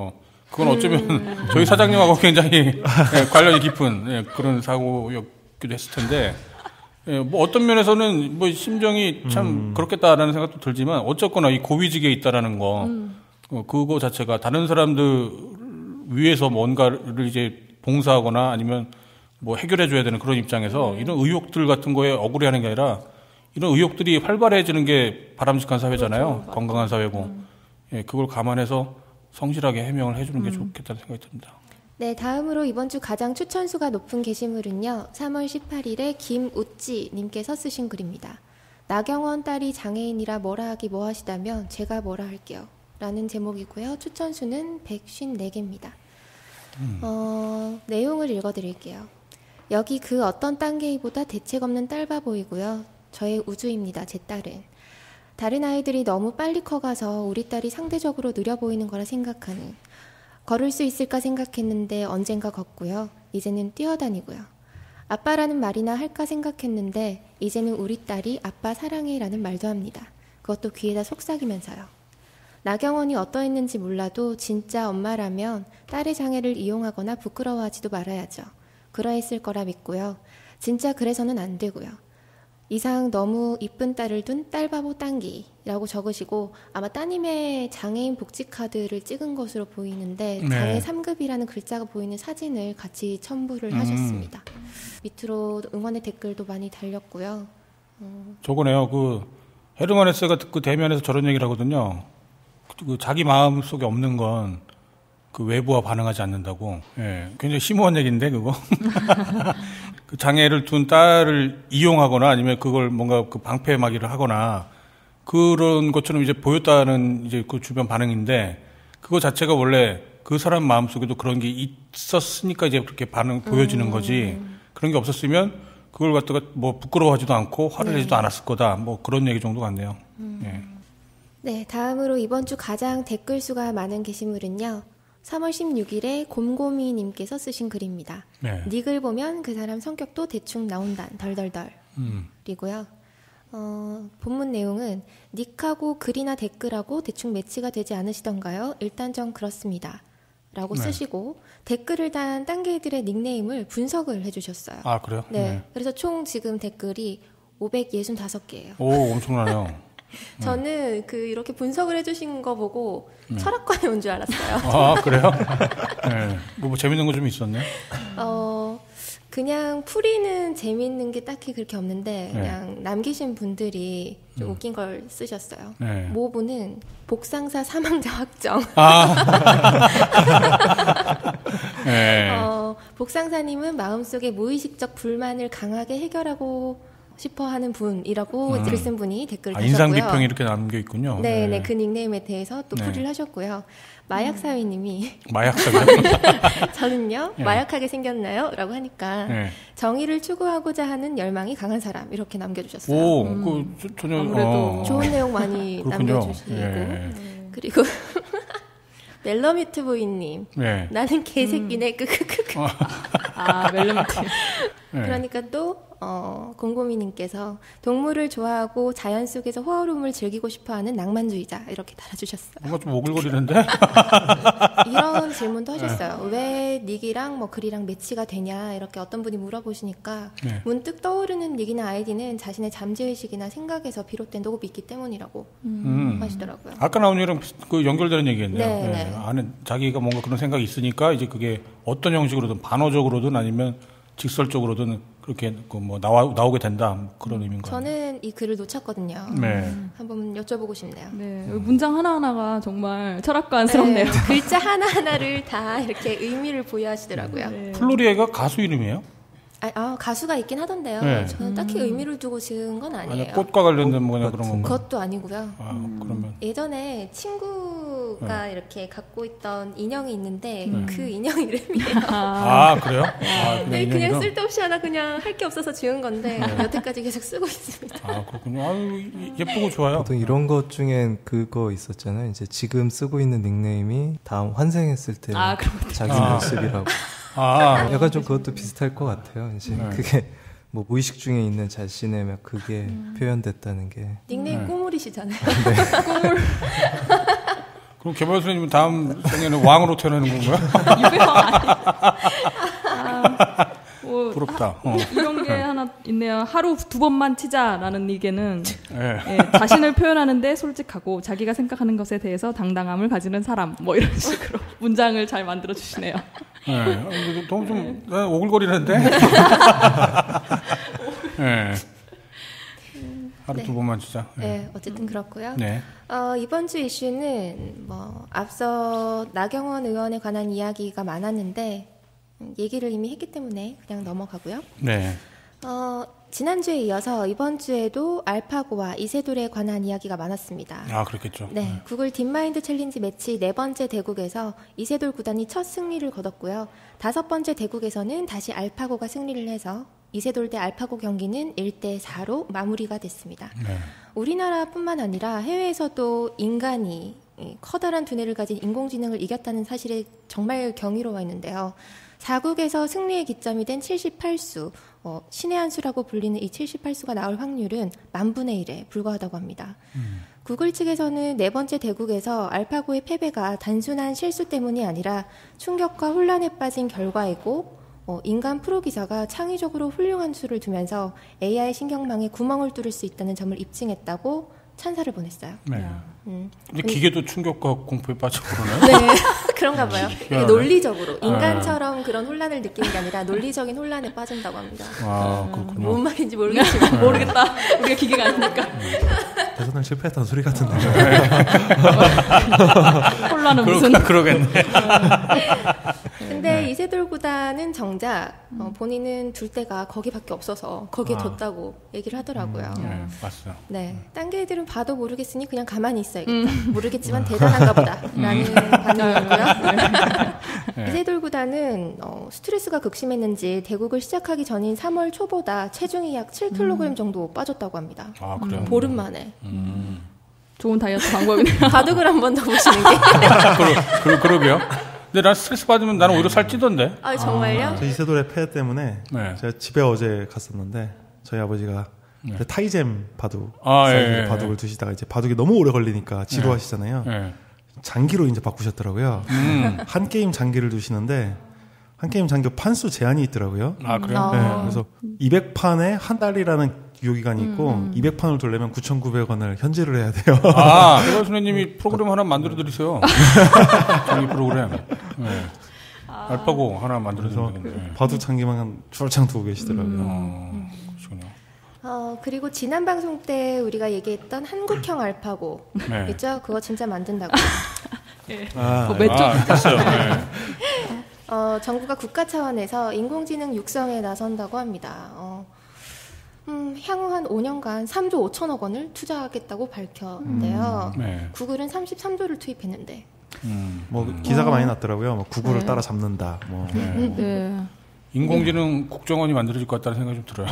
그건 어쩌면 음. 저희 사장님하고 굉장히 예, 관련이 깊은 예, 그런 사고였기도 했을 텐데 예, 뭐 어떤 면에서는 뭐 심정이 참 음. 그렇겠다라는 생각도 들지만 어쨌거나 이 고위직에 있다라는 거 음. 어, 그거 자체가 다른 사람들 위해서 뭔가를 이제 봉사하거나 아니면 뭐 해결해줘야 되는 그런 입장에서 음. 이런 의혹들 같은 거에 억울해하는 게 아니라 이런 의혹들이 활발해지는 게 바람직한 사회잖아요. 그렇죠. 건강한 사회고 음. 예, 그걸 감안해서 성실하게 해명을 해주는 게 음. 좋겠다는 생각이 듭니다. 네, 다음으로 이번 주 가장 추천수가 높은 게시물은요. 삼월 십팔일에 김우찌 님께서 쓰신 글입니다. 나경원 딸이 장애인이라 뭐라 하기 뭐 하시다면 제가 뭐라 할게요. 라는 제목이고요. 추천수는 백오십사 개입니다. 음. 어, 내용을 읽어드릴게요. 여기 그 어떤 딴개이보다 대책 없는 딸바 보이고요. 저의 우주입니다. 제 딸은. 다른 아이들이 너무 빨리 커가서 우리 딸이 상대적으로 느려 보이는 거라 생각하는. 걸을 수 있을까 생각했는데 언젠가 걷고요. 이제는 뛰어다니고요. 아빠라는 말이나 할까 생각했는데 이제는 우리 딸이 아빠 사랑해라는 말도 합니다. 그것도 귀에다 속삭이면서요. 나경원이 어떠했는지 몰라도 진짜 엄마라면 딸의 장애를 이용하거나 부끄러워하지도 말아야죠. 그러했을 거라 믿고요. 진짜 그래서는 안 되고요. 이상 너무 이쁜 딸을 둔 딸바보 딴기라고 적으시고 아마 따님의 장애인 복지카드를 찍은 것으로 보이는데 네. 장애 삼 급이라는 글자가 보이는 사진을 같이 첨부를 음. 하셨습니다. 밑으로 응원의 댓글도 많이 달렸고요. 어. 저거네요. 그 헤르만 헤세가 그 대면에서 저런 얘기를 하거든요. 그 자기 마음 속에 없는 건 그 외부와 반응하지 않는다고. 예, 굉장히 심오한 얘기인데 그거. 그 장애를 둔 딸을 이용하거나 아니면 그걸 뭔가 그 방패막이를 하거나 그런 것처럼 이제 보였다는 이제 그 주변 반응인데 그거 자체가 원래 그 사람 마음 속에도 그런 게 있었으니까 이제 그렇게 반응 보여지는 거지. 음. 그런 게 없었으면 그걸 갖다가 뭐 부끄러워하지도 않고 화를 네. 내지도 않았을 거다. 뭐 그런 얘기 정도 같네요. 음. 예. 네, 다음으로 이번 주 가장 댓글 수가 많은 게시물은요. 삼월 십육일에 곰곰이 님께서 쓰신 글입니다. 네. 닉을 보면 그 사람 성격도 대충 나온다. 덜덜덜. 음. 이고요. 어, 본문 내용은 닉하고 글이나 댓글하고 대충 매치가 되지 않으시던가요? 일단 전 그렇습니다. 라고 네. 쓰시고 댓글을 단 딴개들의 닉네임을 분석을 해주셨어요. 아, 그래요? 네. 네. 그래서 총 지금 댓글이 오백육십오 개예요. 오, 엄청나네요. 저는 그 이렇게 분석을 해주신 거 보고 네. 철학관에 온 줄 알았어요. 아, 그래요? 네. 뭐, 뭐 재밌는 거 좀 있었네. 어, 그냥 풀이는 재밌는 게 딱히 그렇게 없는데 네. 그냥 남기신 분들이 좀 음. 웃긴 걸 쓰셨어요. 네. 모부는 복상사 사망자 확정. 아. 네. 어, 복상사님은 마음속에 무의식적 불만을 강하게 해결하고 싶어하는 분이라고 음. 글 쓴 분이 댓글을 아, 하셨고요. 인상 비평이 이렇게 남겨 있군요. 네, 네, 그 닉네임에 대해서 또 네. 풀이를 하셨고요. 마약사위님이 마약사위 저는요 네. 마약하게 생겼나요? 라고 하니까 네. 정의를 추구하고자 하는 열망이 강한 사람 이렇게 남겨주셨어요. 오, 음. 그 전혀 아무래도 어. 좋은 내용 많이 남겨주시고 네. 그리고 멜러뮤트 부인님 네. 나는 개새끼네 크크크크 음. 아 멜러뮤트 네. 그러니까 또 어, 곰곰이님께서 동물을 좋아하고 자연 속에서 호화로움을 즐기고 싶어하는 낭만주의자 이렇게 달아주셨어요. 뭔가 좀 오글거리는데? 이런 질문도 하셨어요. 네. 왜 닉이랑 뭐 글이랑 매치가 되냐 이렇게 어떤 분이 물어보시니까 네. 문득 떠오르는 닉이나 아이디는 자신의 잠재의식이나 생각에서 비롯된다고 믿기 때문이라고 음. 하시더라고요. 아까 나온 얘기랑 그 연결되는 얘기겠네요. 네, 네. 안에 자기가 뭔가 그런 생각이 있으니까 이제 그게 어떤 형식으로든 반어적으로든 아니면 직설적으로든 그렇게 뭐 나와 나오게 된다 그런 의미인 거예요. 저는 이 글을 놓쳤거든요. 네. 한번 여쭤보고 싶네요. 네. 음. 문장 하나 하나가 정말 철학관스럽네요. 네. 글자 하나 하나를 다 이렇게 의미를 부여하시더라고요. 네. 플로리에가 가수 이름이에요? 아, 아 가수가 있긴 하던데요. 네. 저는 딱히 음. 의미를 두고 지은 건 아니에요. 아니, 꽃과 관련된 뭐냐 그런 건가? 그것도 아니고요. 아, 그러면 예전에 친구가 네. 이렇게 갖고 있던 인형이 있는데 음. 그 인형 이름이에요. 아, 아 그래요? 아, 네, 그냥 인형이요? 쓸데없이 하나 그냥 할 게 없어서 지은 건데 네. 여태까지 계속 쓰고 있습니다. 아 그렇군요. 아유 예쁘고 좋아요. 보통 이런 것 중엔 그거 있었잖아요. 이제 지금 쓰고 있는 닉네임이 다음 환생했을 때 아, 자기 아. 모습이라고. 아, 약간 좀 그것도 비슷할 것 같아요. 이제 네. 그게 뭐 무의식 중에 있는 자신의 막 그게 음. 표현됐다는 게 닉네임 네. 꼬물이시잖아요. 네. 꼬물. 그럼 개발 선생님은 다음 생에는 왕으로 태어나는 건가요? 유배왕 아니. 뭐, 부럽다. 어. 이런 게 하나 있네요. 하루 두 번만 치자라는 얘기는 네. 예, 자신을 표현하는데 솔직하고 자기가 생각하는 것에 대해서 당당함을 가지는 사람. 뭐 이런 식으로 문장을 잘 만들어 주시네요. 네. 너무 좀 네. 오글거리는데. 네. 하루 네. 두 번만 치자. 네, 네. 어쨌든 그렇고요. 네. 어, 이번 주 이슈는 뭐 앞서 나경원 의원에 관한 이야기가 많았는데 음, 얘기를 이미 했기 때문에 그냥 넘어가고요. 네. 어, 지난주에 이어서 이번 주에도 알파고와 이세돌에 관한 이야기가 많았습니다. 아, 그렇겠죠. 네, 네. 구글 딥마인드 챌린지 매치 네 번째 대국에서 이세돌 구단이 첫 승리를 거뒀고요. 다섯 번째 대국에서는 다시 알파고가 승리를 해서 이세돌 대 알파고 경기는 일 대 사로 마무리가 됐습니다. 네. 우리나라뿐만 아니라 해외에서도 인간이 커다란 두뇌를 가진 인공지능을 이겼다는 사실에 정말 경이로워했는데요. 사국에서 승리의 기점이 된 칠십팔 수, 어, 신의 한 수라고 불리는 이 칠십팔 수가 나올 확률은 만분의 일에 불과하다고 합니다. 음. 구글 측에서는 네 번째 대국에서 알파고의 패배가 단순한 실수 때문이 아니라 충격과 혼란에 빠진 결과이고 어, 인간 프로기사가 창의적으로 훌륭한 수를 두면서 에이아이 신경망에 구멍을 뚫을 수 있다는 점을 입증했다고 찬사를 보냈어요. 네. 음. 근데 기계도 충격과 공포에 빠져 그러나요? 네, 그런가 봐요. 논리적으로 인간처럼 그런 혼란을 느끼는 게 아니라 논리적인 혼란에 빠진다고 합니다. 아, 그렇군요. 뭔 말인지 모르겠지만 모르겠다. 우리가 기계가 아니니까. 대선을 실패했다는 소리 같은데. 혼란은 무슨? 그러겠네. 근데 네. 이세돌 구단은 정작 어, 본인은 둘 데가 거기밖에 없어서 거기에 아. 뒀다고 얘기를 하더라고요. 음, 네, 맞어요. 네, 딴 개들은 봐도 모르겠으니 그냥 가만히 있어야겠다. 음. 모르겠지만 대단한가 보다라는 음. 반응이었고요. 네. 이세돌 구단은 어, 스트레스가 극심했는지 대국을 시작하기 전인 삼월 초보다 체중이 약 칠 킬로그램 음. 정도 빠졌다고 합니다. 아, 그래요? 보름 만에. 음. 좋은 다이어트 방법이네요. 바둑을 한 번 더 보시는 게. 그러, 그러, 그러게요. 근데 난 스트레스 받으면 나는 오히려 살 찌던데. 아, 정말요? 아, 저 이세돌의 폐 때문에 네. 제가 집에 어제 갔었는데 저희 아버지가 네. 타이젠 바둑, 아, 예, 예, 바둑을 예. 두시다가 이제 바둑이 너무 오래 걸리니까 지루하시잖아요. 예. 장기로 이제 바꾸셨더라고요. 음. 한 게임 장기를 두시는데 한 게임 장기 판수 제한이 있더라고요. 아, 그래요? 아. 네, 그래서 이백 판에 한 달이라는 유효기간이 있고 음. 이백 판을 두려면 구천구백 원을 현질을 해야 돼요. 아, 대발 선생님이 프로그램 하나 만들어 드리세요. 장기 프로그램. 네. 아. 알파고 하나 만들어 드리면 바둑 장기만 줄창 두고 계시더라고요. 음. 어, 그렇군요. 어, 그리고 지난 방송 때 우리가 얘기했던 한국형 알파고 네. 있죠? 그거 진짜 만든다고. 네. 아, 몇 점? 아, 됐어요. 네. 어, 정부가 국가 차원에서 인공지능 육성에 나선다고 합니다. 어, 음, 향후 한 오 년간 삼조 오천억 원을 투자하겠다고 밝혔는데요. 음, 네. 구글은 삼십삼조를 투입했는데. 음. 뭐 기사가 어. 많이 났더라고요. 뭐 구글을 네. 따라 잡는다. 뭐. 네. 네. 인공지능 네. 국정원이 만들어질 것 같다는 생각이 좀 들어요.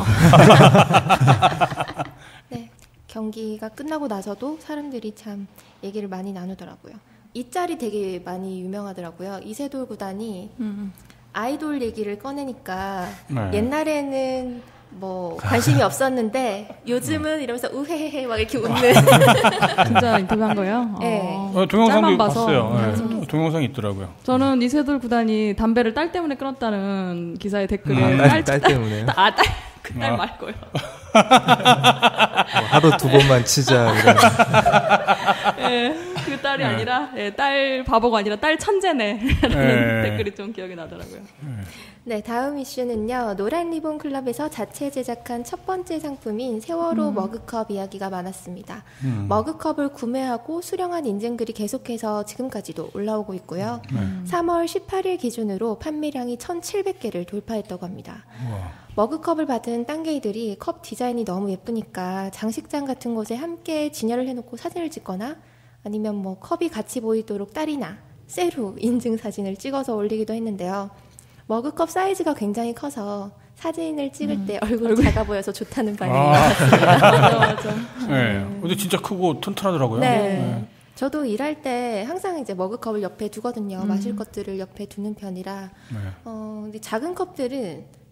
네, 경기가 끝나고 나서도 사람들이 참 얘기를 많이 나누더라고요. 이 짤이 되게 많이 유명하더라고요. 이세돌 구단이 음. 아이돌 얘기를 꺼내니까 네. 옛날에는 뭐 관심이 없었는데 요즘은 이러면서 우헤헤헤 막 이렇게 웃는. 진짜 인터뷰한 거예요? 네. 어, 동영상도 봤어요. 네. 동영상이 있더라고요. 저는 이세돌 구단이 담배를 딸 때문에 끊었다는 기사의 댓글에 음, 딸, 딸, 딸 때문에요? 아, 딸, 그 딸 아. 말고요. 뭐 하루 두 번만 치자 이런. 네, 그 딸이 네. 아니라 네, 딸 바보가 아니라 딸 천재네 라는 네. 댓글이 좀 기억이 나더라고요. 네. 네, 다음 이슈는요. 노란 리본 클럽에서 자체 제작한 첫 번째 상품인 세월호 음. 머그컵 이야기가 많았습니다. 음. 머그컵을 구매하고 수령한 인증글이 계속해서 지금까지도 올라오고 있고요. 음. 삼월 십팔일 기준으로 판매량이 천칠백 개를 돌파했다고 합니다. 우와. 머그컵을 받은 딴개이들이 컵 디자인이 너무 예쁘니까 장식장 같은 곳에 함께 진열을 해놓고 사진을 찍거나 아니면 뭐 컵이 같이 보이도록 딸이나 셀후 인증 사진을 찍어서 올리기도 했는데요. 머그컵 사이즈가 굉장히 커서 사진을 찍을 음. 때 얼굴이 얼굴. 작아 보여서 좋다는 반응이 나왔습니다. 아. 맞아, 맞아. 네, 근데 진짜 크고 튼튼하더라고요. 네. 네. 저도 일할 때 항상 이제 머그컵을 옆에 두거든요. 음. 마실 것들을 옆에 두는 편이라. 네. 어, 근데 작은 컵들은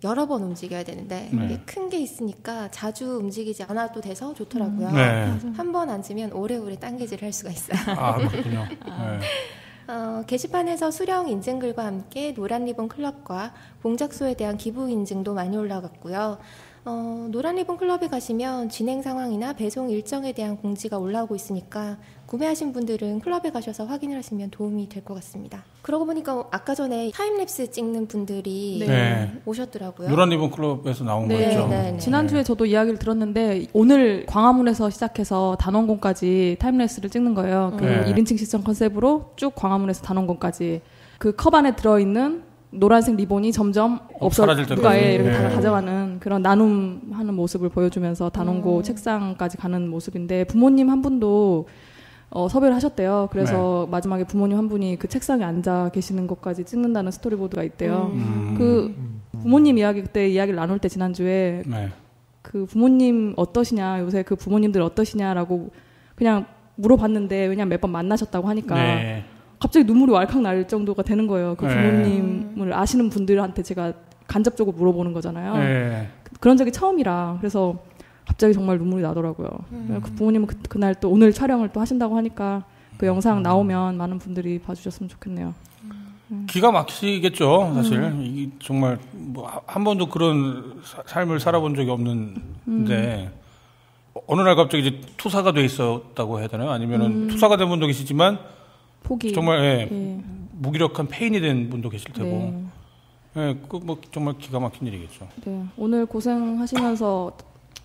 여러 번 움직여야 되는데 네. 이게 큰 게 있으니까 자주 움직이지 않아도 돼서 좋더라고요. 네. 한 번 앉으면 오래오래 당기질을 할 수가 있어요. 아, 그렇군요. 네. 어, 게시판에서 수령 인증글과 함께 노란 리본 클럽과 봉작소에 대한 기부 인증도 많이 올라갔고요. 어, 노란 리본 클럽에 가시면 진행 상황이나 배송 일정에 대한 공지가 올라오고 있으니까 구매하신 분들은 클럽에 가셔서 확인을 하시면 도움이 될 것 같습니다. 그러고 보니까 아까 전에 타임랩스 찍는 분들이 네. 오셨더라고요. 노란 리본 클럽에서 나온 네. 거였죠. 네, 네. 지난주에 저도 이야기를 들었는데 오늘 광화문에서 시작해서 단원공까지 타임랩스를 찍는 거예요. 그 네. 일 인칭 시청 컨셉으로 쭉 광화문에서 단원공까지 그 컵 안에 들어있는 노란색 리본이 점점 없어 사라질 누가 때까지. 이렇게 네. 다 가져가는 그런 나눔하는 모습을 보여주면서 단원고 음. 책상까지 가는 모습인데 부모님 한 분도 어, 섭외를 하셨대요. 그래서 네. 마지막에 부모님 한 분이 그 책상에 앉아 계시는 것까지 찍는다는 스토리보드가 있대요. 음. 그 부모님 이야기 그때 이야기를 나눌 때 지난주에 네. 그 부모님 어떠시냐 요새 그 부모님들 어떠시냐라고 그냥 물어봤는데 왜냐면 몇 번 만나셨다고 하니까 네. 갑자기 눈물이 왈칵 날 정도가 되는 거예요. 그 네. 부모님을 아시는 분들한테 제가 간접적으로 물어보는 거잖아요. 네. 그런 적이 처음이라 그래서 갑자기 정말 눈물이 나더라고요. 음. 그 부모님은 그, 그날 또 오늘 촬영을 또 하신다고 하니까 그 영상 나오면 많은 분들이 봐주셨으면 좋겠네요. 기가 막히겠죠, 사실. 음. 이게 정말 뭐 한 번도 그런 사, 삶을 살아본 적이 없는데 음. 어느 날 갑자기 이제 투사가 돼 있었다고 해야 되나요? 아니면은 음. 투사가 된 분도 계시지만 포기. 정말 예, 예. 무기력한 페인이 된 분도 계실 테고. 네. 예, 그 뭐 정말 기가 막힌 일이겠죠. 네, 오늘 고생하시면서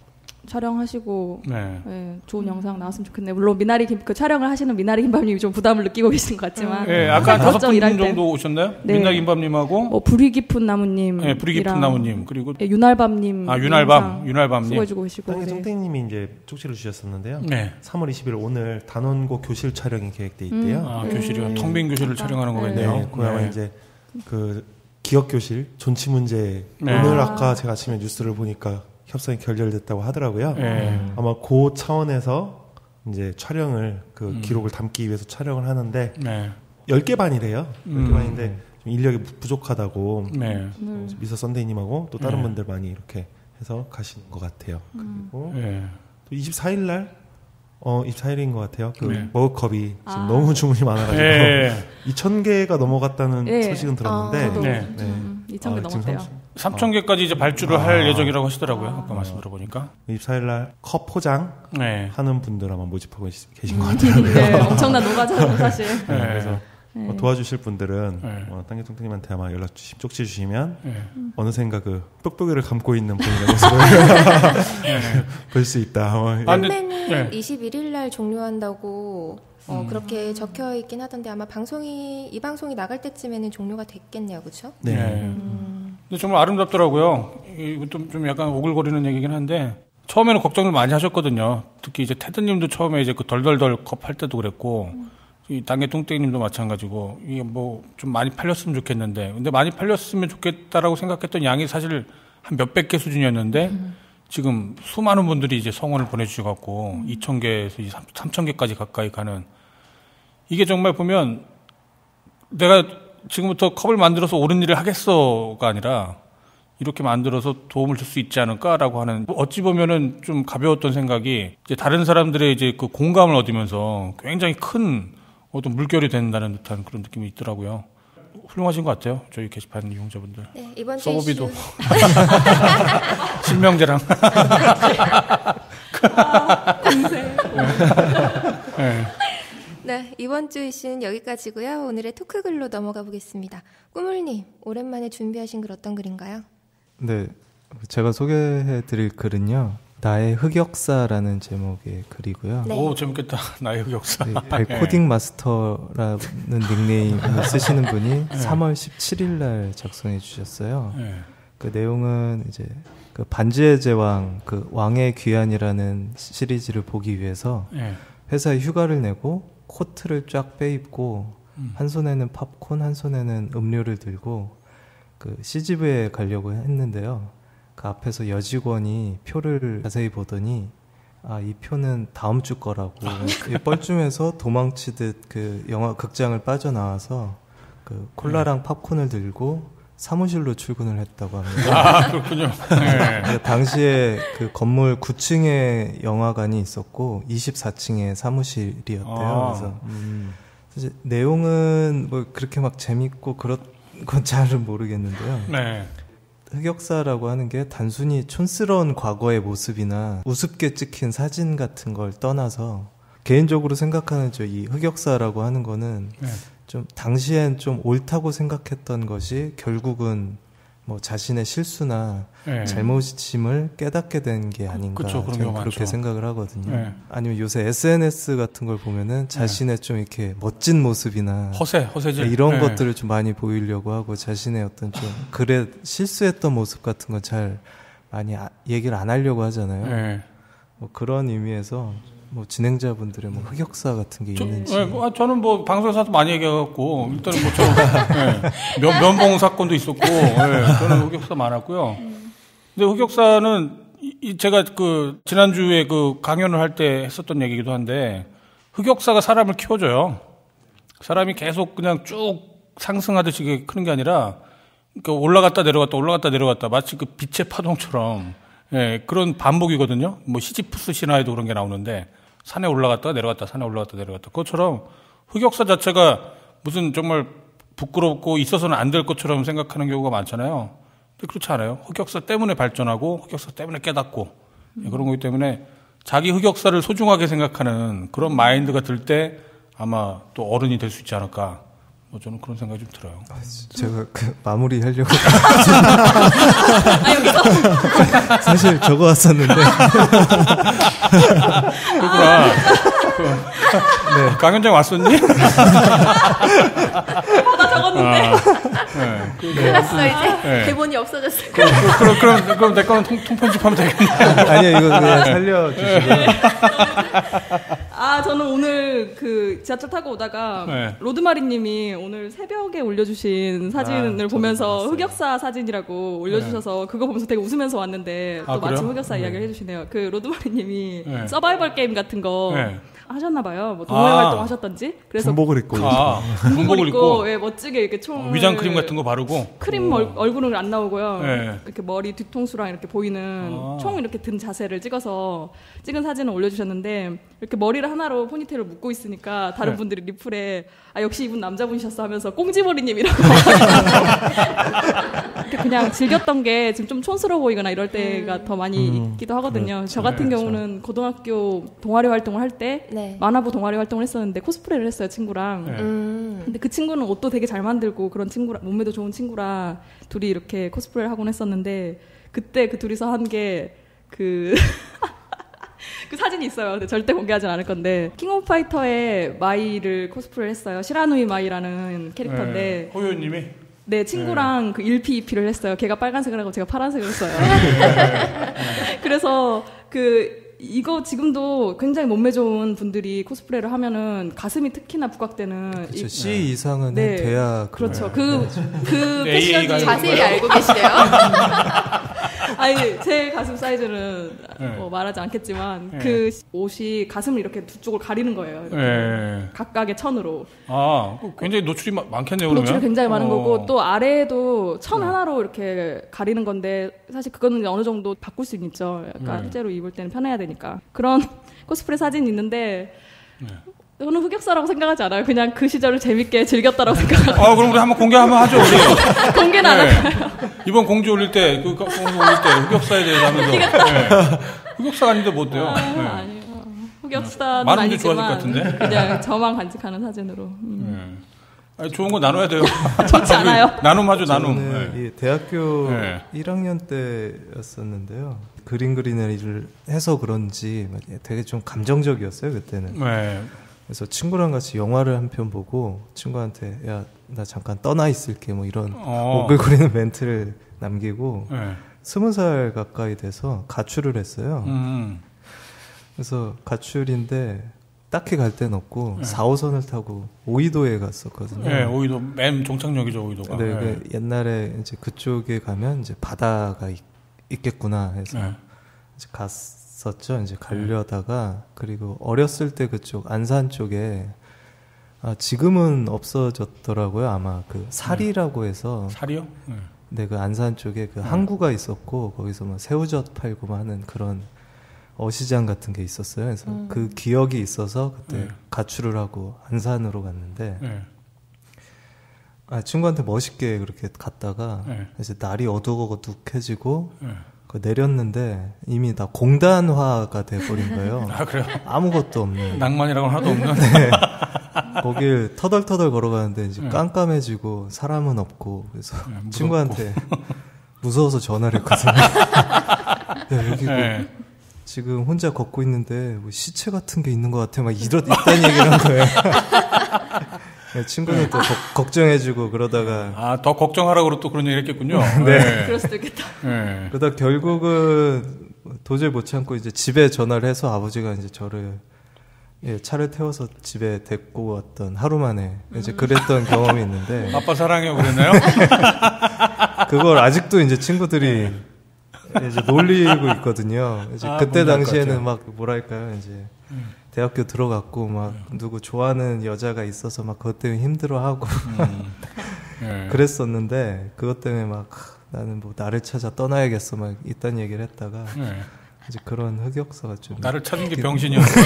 촬영하시고 네. 네, 좋은 음. 영상 나왔으면 좋겠네요. 물론 미나리 김, 그 촬영을 하시는 미나리 김밥님이 좀 부담을 느끼고 계신 것 같지만. 네, 아까 다섯 분 정도 오셨나요? 네. 미나리 김밥님하고. 어, 불이 깊은 나무님. 네, 불이 깊은 나무님 그리고 네, 윤알밤님. 아, 윤알밤, 윤알밤님. 수고해주고 계시고. 땅의 네. 송땡님이 이제 쪽지를 주셨었는데요. 네. 삼월 이십일 오늘 단원고 교실 촬영이 계획돼 있대요. 음. 아, 교실이요. 네. 텅 빈 교실을 아, 촬영하는 네. 거겠네요. 네, 그야말로 네. 이제 그 기억 교실 존치 문제 네. 오늘 아까 제가 아침에 뉴스를 보니까 협상이 결렬됐다고 하더라고요. 네. 아마 그 차원에서 이제 촬영을 그 음. 기록을 담기 위해서 촬영을 하는데 네. 열 개 반이래요. 음. 열 개 반인데 좀 인력이 부족하다고 네. 음. 미서 썬데이님하고 또 다른 네. 분들 많이 이렇게 해서 가시는 것 같아요. 음. 그리고 네. 또 이십사 일 날 어, 이십사 일인 것 같아요. 그 네. 머그컵이 지금 아. 너무 주문이 많아가지고 네. 이천 개가 넘어갔다는 네. 소식은 들었는데 아, 네. 네. 음, 이천 개 아, 지금 넘었대요. 삼- 삼천 개까지 이제 발주를 아. 할 예정이라고 하시더라고요. 아까 말씀 들어보니까. 이십사 일 날 컵 포장 네. 하는 분들 아마 모집하고 계시- 계신 것 같아요. 네, 엄청난 노가잖아요, 사실. 네, 네. 그래서 네. 뭐 도와주실 분들은 네. 어, 땅개통통님한테 아마 연락 주시, 쪽지 주시면 네. 어느샌가 그 뾱뾱이를 감고 있는 본인의 모습을 볼 수 있다. 어, 아, 근데- 판매는 네. 이십일 일 날 종료한다고 어, 음. 그렇게 적혀 있긴 하던데 아마 방송이 이 방송이 나갈 때쯤에는 종료가 됐겠네요, 그렇죠? 네. 네. 음. 근데 정말 아름답더라고요. 이것도 좀 약간 오글거리는 얘기긴 한데 처음에는 걱정을 많이 하셨거든요. 특히 이제 테드님도 처음에 이제 그 덜덜덜 컵 할 때도 그랬고 이 당개 뚱땡님도 마찬가지고 이게 뭐 좀 많이 팔렸으면 좋겠는데 근데 많이 팔렸으면 좋겠다라고 생각했던 양이 사실 한 몇백 개 수준이었는데 음. 지금 수많은 분들이 이제 성원을 보내주셔갖고 음. 이천 개에서 삼천 개까지 가까이 가는 이게 정말 보면 내가 지금부터 컵을 만들어서 옳은 일을 하겠어가 아니라 이렇게 만들어서 도움을 줄 수 있지 않을까라고 하는 어찌 보면은 좀 가벼웠던 생각이 이제 다른 사람들의 이제 그 공감을 얻으면서 굉장히 큰 어떤 물결이 된다는 듯한 그런 느낌이 있더라고요. 훌륭하신 것 같아요. 저희 게시판 이용자분들. 네, 이번 주 서버비도 이슈. 신명제랑. 아, 공세. 네. 네, 이번 주 이슈는 여기까지고요. 오늘의 토크글로 넘어가 보겠습니다. 꾸물님, 오랜만에 준비하신 글 어떤 글인가요? 네, 제가 소개해드릴 글은요. 나의 흑역사라는 제목의 글이고요. 네. 오, 재밌겠다. 나의 흑역사. 네, 발코딩 마스터라는 닉네임을 쓰시는 분이 네. 삼월 십칠일 날 작성해 주셨어요. 네. 그 내용은 이제 그 반지의 제왕, 그 왕의 귀환이라는 시리즈를 보기 위해서 네. 회사에 휴가를 내고 코트를 쫙 빼입고 음. 한 손에는 팝콘, 한 손에는 음료를 들고 그 씨지비에 가려고 했는데요. 그 앞에서 여직원이 표를 자세히 보더니 아, 이 표는 다음 주 거라고 뻘쭘해서 도망치듯 그 영화 극장을 빠져나와서 그 콜라랑 팝콘을 들고 사무실로 출근을 했다고 합니다. 아, 그렇군요. 네. 당시에 그 건물 구 층에 영화관이 있었고 이십사 층에 사무실이었대요. 아. 그래서 음. 사실 내용은 뭐 그렇게 막 재밌고 그런 건 잘은 모르겠는데요. 네. 흑역사라고 하는 게 단순히 촌스러운 과거의 모습이나 우습게 찍힌 사진 같은 걸 떠나서 개인적으로 생각하는 저 이 흑역사라고 하는 거는 네. 좀 당시엔 좀 옳다고 생각했던 것이 결국은 뭐 자신의 실수나 네. 잘못임을 깨닫게 된 게 아닌가. 그쵸, 그런 저는 경우 그렇게 많죠. 생각을 하거든요. 네. 아니면 요새 에스엔에스 같은 걸 보면은 자신의 좀 이렇게 멋진 모습이나 허세, 허세질 이런 네. 것들을 좀 많이 보이려고 하고 자신의 어떤 좀 그래 실수했던 모습 같은 건 잘 많이 아, 얘기를 안 하려고 하잖아요. 네. 뭐 그런 의미에서 뭐 진행자분들의 뭐 흑역사 같은 게 저, 있는지. 네, 뭐, 저는 뭐 방송에서도 많이 얘기해갖고 일단은 뭐 저 네, 면, 면봉 사건도 있었고 네, 저는 흑역사 많았고요. 근데 흑역사는 이, 이 제가 그 지난주에 그 강연을 할 때 했었던 얘기기도 한데 흑역사가 사람을 키워줘요. 사람이 계속 그냥 쭉 상승하듯이 크는 게 아니라 그러니까 올라갔다 내려갔다 올라갔다 내려갔다 마치 그 빛의 파동처럼 예, 그런 반복이거든요. 뭐 시지프스 신화에도 그런 게 나오는데 산에 올라갔다 내려갔다 산에 올라갔다 내려갔다 그것처럼 흑역사 자체가 무슨 정말 부끄럽고 있어서는 안 될 것처럼 생각하는 경우가 많잖아요. 근데 그렇지 않아요. 흑역사 때문에 발전하고 흑역사 때문에 깨닫고 예, 그런 거기 때문에 자기 흑역사를 소중하게 생각하는 그런 마인드가 들 때 아마 또 어른이 될 수 있지 않을까. 뭐 저는 그런 생각이 좀 들어요. 아, 제가 그 마무리 하려고 사실 적어 왔었는데. 그렇구나. 네. 강현장 왔었니? 나 적었는데. 아, 네. 큰일 났어 이제. 네. 대본이 없어졌어요. 그럼, 그럼, 그럼, 그럼 내 거는 통, 통편집하면 되겠네. 아니요, 이거 그냥 살려주시고. 아, 저는 오늘 그 지하철 타고 오다가 네. 로드마리님이 오늘 새벽에 올려주신 사진을 아, 보면서 흑역사 사진이라고 올려주셔서 그거 보면서 되게 웃으면서 왔는데 또 아, 마침 그래요? 흑역사 네. 이야기를 해주시네요. 그 로드마리님이 네. 서바이벌 게임 같은 거 네. 하셨나봐요. 뭐 동호회 아. 활동 하셨던지. 그래서 군복을 입고. 아, 군복을 군복을 입고, 입고. 예, 멋지게 이렇게 총 위장 크림 같은 거 바르고. 크림 얼, 얼굴은 안 나오고요. 네. 이렇게 머리 뒤통수랑 이렇게 보이는 아. 총 이렇게 든 자세를 찍어서 찍은 사진을 올려주셨는데 이렇게 머리를 하나로 포니테일을 묶고 있으니까 다른 네. 분들이 리플에 아 역시 이분 남자분이셨어 하면서 꽁지머리님이라고 이렇게 그냥 즐겼던 게 지금 좀 촌스러워 보이거나 이럴 때가 더 많이 음, 있기도 하거든요. 그렇죠. 저 같은 네, 경우는 고등학교 동아리 활동을 할 때 네. 만화부 동아리 활동을 했었는데 코스프레를 했어요 친구랑. 네. 음. 근데 그 친구는 옷도 되게 잘 만들고 그런 친구라 몸매도 좋은 친구라 둘이 이렇게 코스프레를 하곤 했었는데 그때 그 둘이서 한 게 그 그 사진이 있어요. 근데 절대 공개하진 않을 건데 킹 오브 파이터의 마이를 코스프레를 했어요. 시라누이 마이라는 캐릭터인데 네. 호요님이. 네 친구랑 그 일 피 이 피를 했어요. 걔가 빨간색을 하고 제가 파란색을 했어요. 그래서 그 이거 지금도 굉장히 몸매 좋은 분들이 코스프레를 하면은 가슴이 특히나 부각되는 그렇죠. 이- C 이상은 네. 돼야. 그렇죠. 그래요. 그, 그 네, 패션이 에이에이가 자세히 알고 계시네요. 아니 제 가슴 사이즈는 네. 뭐 말하지 않겠지만 네. 그 옷이 가슴을 이렇게 두 쪽을 가리는 거예요. 이렇게 네. 각각의 천으로. 아, 굉장히 노출이 마- 많겠네요, 그러면. 노출이 굉장히 많은 어. 거고 또 아래에도 천 하나로 이렇게 가리는 건데 사실 그거는 어느 정도 바꿀 수 있죠. 약간 네. 실제로 입을 때는 편해야 되니까. 그런 코스프레 사진이 있는데 네. 저는 흑역사라고 생각하지 않아요. 그냥 그 시절을 재밌게 즐겼다라고 생각하고 아, 그럼 우리 한번 공개 한번 하죠, 우리. 공개는 안 네. 할까요? 이번 공지 올릴 때, 그, 공지 올릴 때, 흑역사에 대해서 하면서. 네. 흑역사가 아닌데 뭐 어때요? 아, 네. 아니요. 흑역사는 많은 분들이 좋아하실 아니지만 것 같은데? 그냥 저만 간직하는 사진으로. 음. 네. 아니, 좋은 거 나눠야 돼요. 좋지 않아요? 나눔하죠, 나눔. 저는 네. 이 대학교 네. 일 학년 때였었는데요. 그림 그리는 일을 해서 그런지 되게 좀 감정적이었어요 그때는. 네. 그래서 친구랑 같이 영화를 한 편 보고 친구한테 야 나 잠깐 떠나 있을게 뭐 이런 어. 오글거리는 멘트를 남기고 네. 스무 살 가까이 돼서 가출을 했어요. 음. 그래서 가출인데 딱히 갈 데는 없고 네. 사 호선을 타고 오이도에 갔었거든요. 네, 오이도, 맨 종착역이죠, 오이도가. 네, 네. 그 옛날에 이제 그쪽에 가면 이제 바다가 있, 있겠구나 해서 네. 이제 갔었죠. 이제 가려다가 그리고 어렸을 때 그쪽 안산 쪽에 아, 지금은 없어졌더라고요. 아마 그 사리라고 해서. 사리요? 네. 네, 그 안산 쪽에 그 네. 항구가 있었고 거기서 뭐 새우젓 팔고 뭐 하는 그런 어시장 같은 게 있었어요. 그래서 음. 그 기억이 있어서 그때 네. 가출을 하고 안산으로 갔는데 네. 아, 친구한테 멋있게 그렇게 갔다가 네. 이제 날이 어둑어둑해지고 네. 그 내렸는데 이미 다 공단화가 돼버린 거예요. 아, 그래요? 아무것도 없는. 낭만이라고는 하나도 없는? 네. 거길 터덜터덜 걸어가는데 이제 네. 깜깜해지고 사람은 없고 그래서 네, 친구한테 무서워서 전화를 했거든요. 야, 여기 네. 뭐 지금 혼자 걷고 있는데 뭐 시체 같은 게 있는 것 같아 막 이런 이딴 얘기를 한 거예요. 친구는 또 거, 걱정해주고 그러다가 아, 더 걱정하라고 또 그런 얘기를 했겠군요. 네. 네. 그럴 수도 있겠다. 네. 그러다 결국은 도저히 못 참고 이제 집에 전화를 해서 아버지가 이제 저를 예, 차를 태워서 집에 데리고 왔던 하루 만에 이제 그랬던 경험이 있는데 아빠 사랑해요 그랬나요? 그걸 아직도 이제 친구들이 이제 놀리고 있거든요. 이제 아, 그때 뭔지 알 것 당시에는 같아요. 막 뭐랄까요 이제 음. 대학교 들어갔고 막 누구 좋아하는 여자가 있어서 막 그것 때문에 힘들어하고 음. 네. 그랬었는데 그것 때문에 막 나는 뭐 나를 찾아 떠나야겠어 막 이딴 얘기를 했다가 네. 이제 그런 흑역사가 좀 나를 찾은 게 병신이었어요.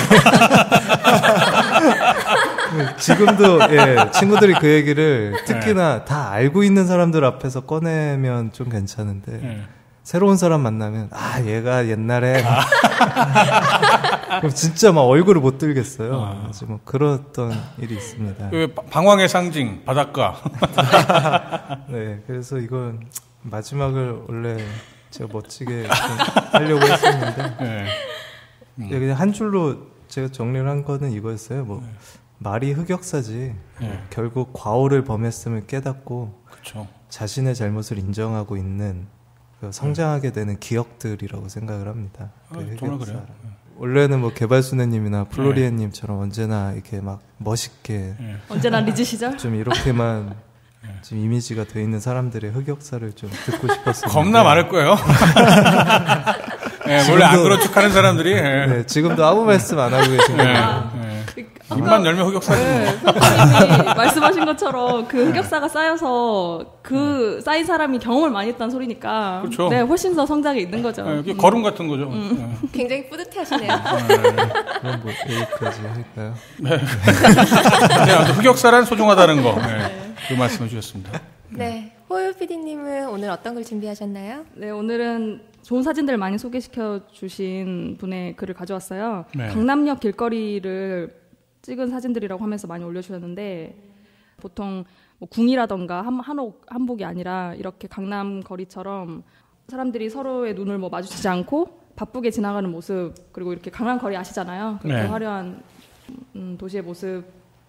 지금도 예 친구들이 그 얘기를 특히나 네. 다 알고 있는 사람들 앞에서 꺼내면 좀 괜찮은데 네. 새로운 사람 만나면 아 얘가 옛날에 아. 그럼 진짜 막 얼굴을 못 들겠어요. 아. 그래서 뭐 그랬던 일이 있습니다. 그 방황의 상징 바닷가. 네, 그래서 이건 마지막을 원래 제가 멋지게 하려고 했었는데 네. 음. 그냥 한 줄로 제가 정리를 한 거는 이거였어요. 뭐 네. 말이 흑역사지 네. 결국 과오를 범했음을 깨닫고 그쵸. 자신의 잘못을 인정하고 있는 그 성장하게 되는 기억들이라고 생각을 합니다. 아, 그 정말 그래요. 원래는 뭐 개발순애님이나 플로리엔님처럼 네. 언제나 이렇게 막 멋있게 네. 언제나 리즈 시절 좀 이렇게만 네. 좀 이미지가 돼 있는 사람들의 흑역사를 좀 듣고 싶었어요. 겁나 많을 거예요. 네, 원래 안 그런 척하는 사람들이 네. 네, 지금도 아무 말씀 안 하고 계신 거예요. 네. 네. 입만 열면 흑역사지. 네, 선생님이 말씀하신 것처럼 그 흑역사가 쌓여서 그 쌓인 사람이 경험을 많이 했다는 소리니까 그렇죠. 네, 훨씬 더 성장에 있는 거죠. 네, 음. 걸음 같은 거죠. 음. 네. 굉장히 뿌듯해하시네요. 네. 그럼 뭐 여기까지 할까요? 네. 네, 흑역사란 소중하다는 거. 네. 네. 그 말씀을 주셨습니다. 네, 호요 피디님은 오늘 어떤 걸 준비하셨나요? 네, 오늘은 좋은 사진들 많이 소개시켜 주신 분의 글을 가져왔어요. 네. 강남역 길거리를 찍은 사진들이라고 하면서 많이 올려주셨는데 보통 뭐 궁이라던가 한, 한옥, 한복이 아니라 이렇게 강남 거리처럼 사람들이 서로의 눈을 뭐 마주치지 않고 바쁘게 지나가는 모습 그리고 이렇게 강남 거리 아시잖아요. 그렇게 네. 화려한 음, 도시의 모습을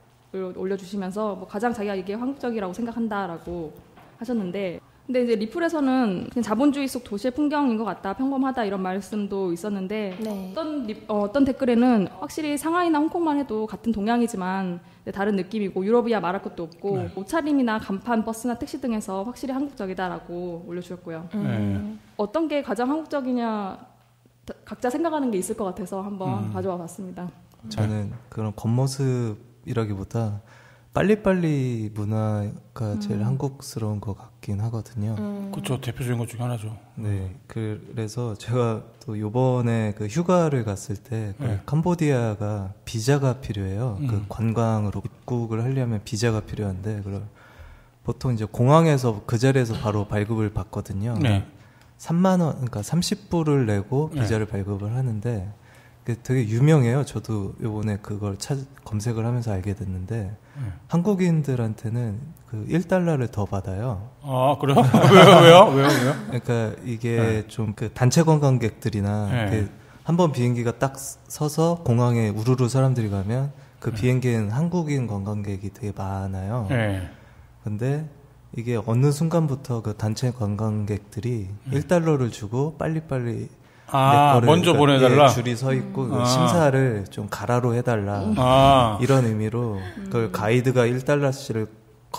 올려주시면서 뭐 가장 자기가 이게 한국적이라고 생각한다라고 하셨는데 근데 이제 리플에서는 그냥 자본주의 속 도시의 풍경인 것 같다, 평범하다 이런 말씀도 있었는데 네. 어떤 리, 어, 어떤 댓글에는 확실히 상하이나 홍콩만 해도 같은 동양이지만 다른 느낌이고 유럽이야 말할 것도 없고 네. 옷차림이나 간판, 버스나 택시 등에서 확실히 한국적이다라고 올려주셨고요. 음. 네. 어떤 게 가장 한국적이냐 각자 생각하는 게 있을 것 같아서 한번 음. 가져와 봤습니다. 저는 그런 겉모습이라기보다 빨리빨리 문화가 제일 음. 한국스러운 것 같긴 하거든요. 음. 그렇죠. 대표적인 것 중에 하나죠. 네, 그래서 제가 또 요번에 그 휴가를 갔을 때 그 네. 캄보디아가 비자가 필요해요. 음. 그 관광으로 입국을 하려면 비자가 필요한데 그걸 보통 이제 공항에서 그 자리에서 바로 발급을 받거든요. 네. 삼만 원, 그러니까 삼십 불을 내고 비자를 네. 발급을 하는데 그게 되게 유명해요. 저도 요번에 그걸 찾, 검색을 하면서 알게 됐는데 네. 한국인들한테는 그 일 달러를 더 받아요. 아, 그래요? 왜요? 왜요? 왜요? 왜요? 그러니까 이게 네. 좀 그 단체 관광객들이나 네. 한 번 비행기가 딱 서서 공항에 우르르 사람들이 가면 그 네. 비행기엔 한국인 관광객이 되게 많아요. 네. 근데 이게 어느 순간부터 그 단체 관광객들이 네. 일 달러를 주고 빨리빨리 아, 거를, 먼저 그러니까 보내달라? 예, 줄이 서 있고 아. 심사를 좀 가라로 해달라 아. 이런 의미로 그걸 가이드가 일 달러씩을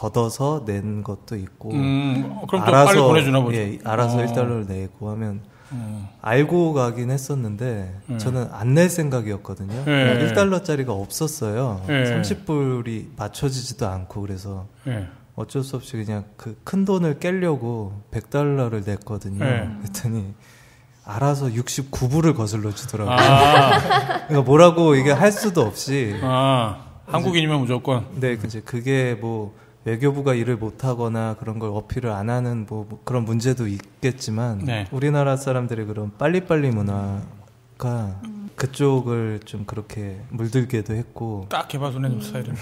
걷어서 낸 것도 있고 음, 그럼 또 빨리 보내주나 보죠. 예, 알아서 어. 일 달러를 내고 하면 음. 알고 가긴 했었는데 음. 저는 안 낼 생각이었거든요. 네. 일 달러짜리가 없었어요. 네. 삼십 불이 맞춰지지도 않고 그래서 네. 어쩔 수 없이 그냥 그 큰 돈을 깨려고 백 달러를 냈거든요. 네. 그랬더니 알아서 육십구 불을 거슬러 주더라고요. 아. 그러니까 뭐라고 이게 할 수도 없이. 아, 한국인이면 무조건. 네, 이제 그게 뭐 외교부가 일을 못하거나 그런 걸 어필을 안 하는 뭐 그런 문제도 있겠지만 네. 우리나라 사람들의 그런 빨리빨리 문화가 음. 그쪽을 좀 그렇게 물들게도 했고 딱 개발손해님 스타일은.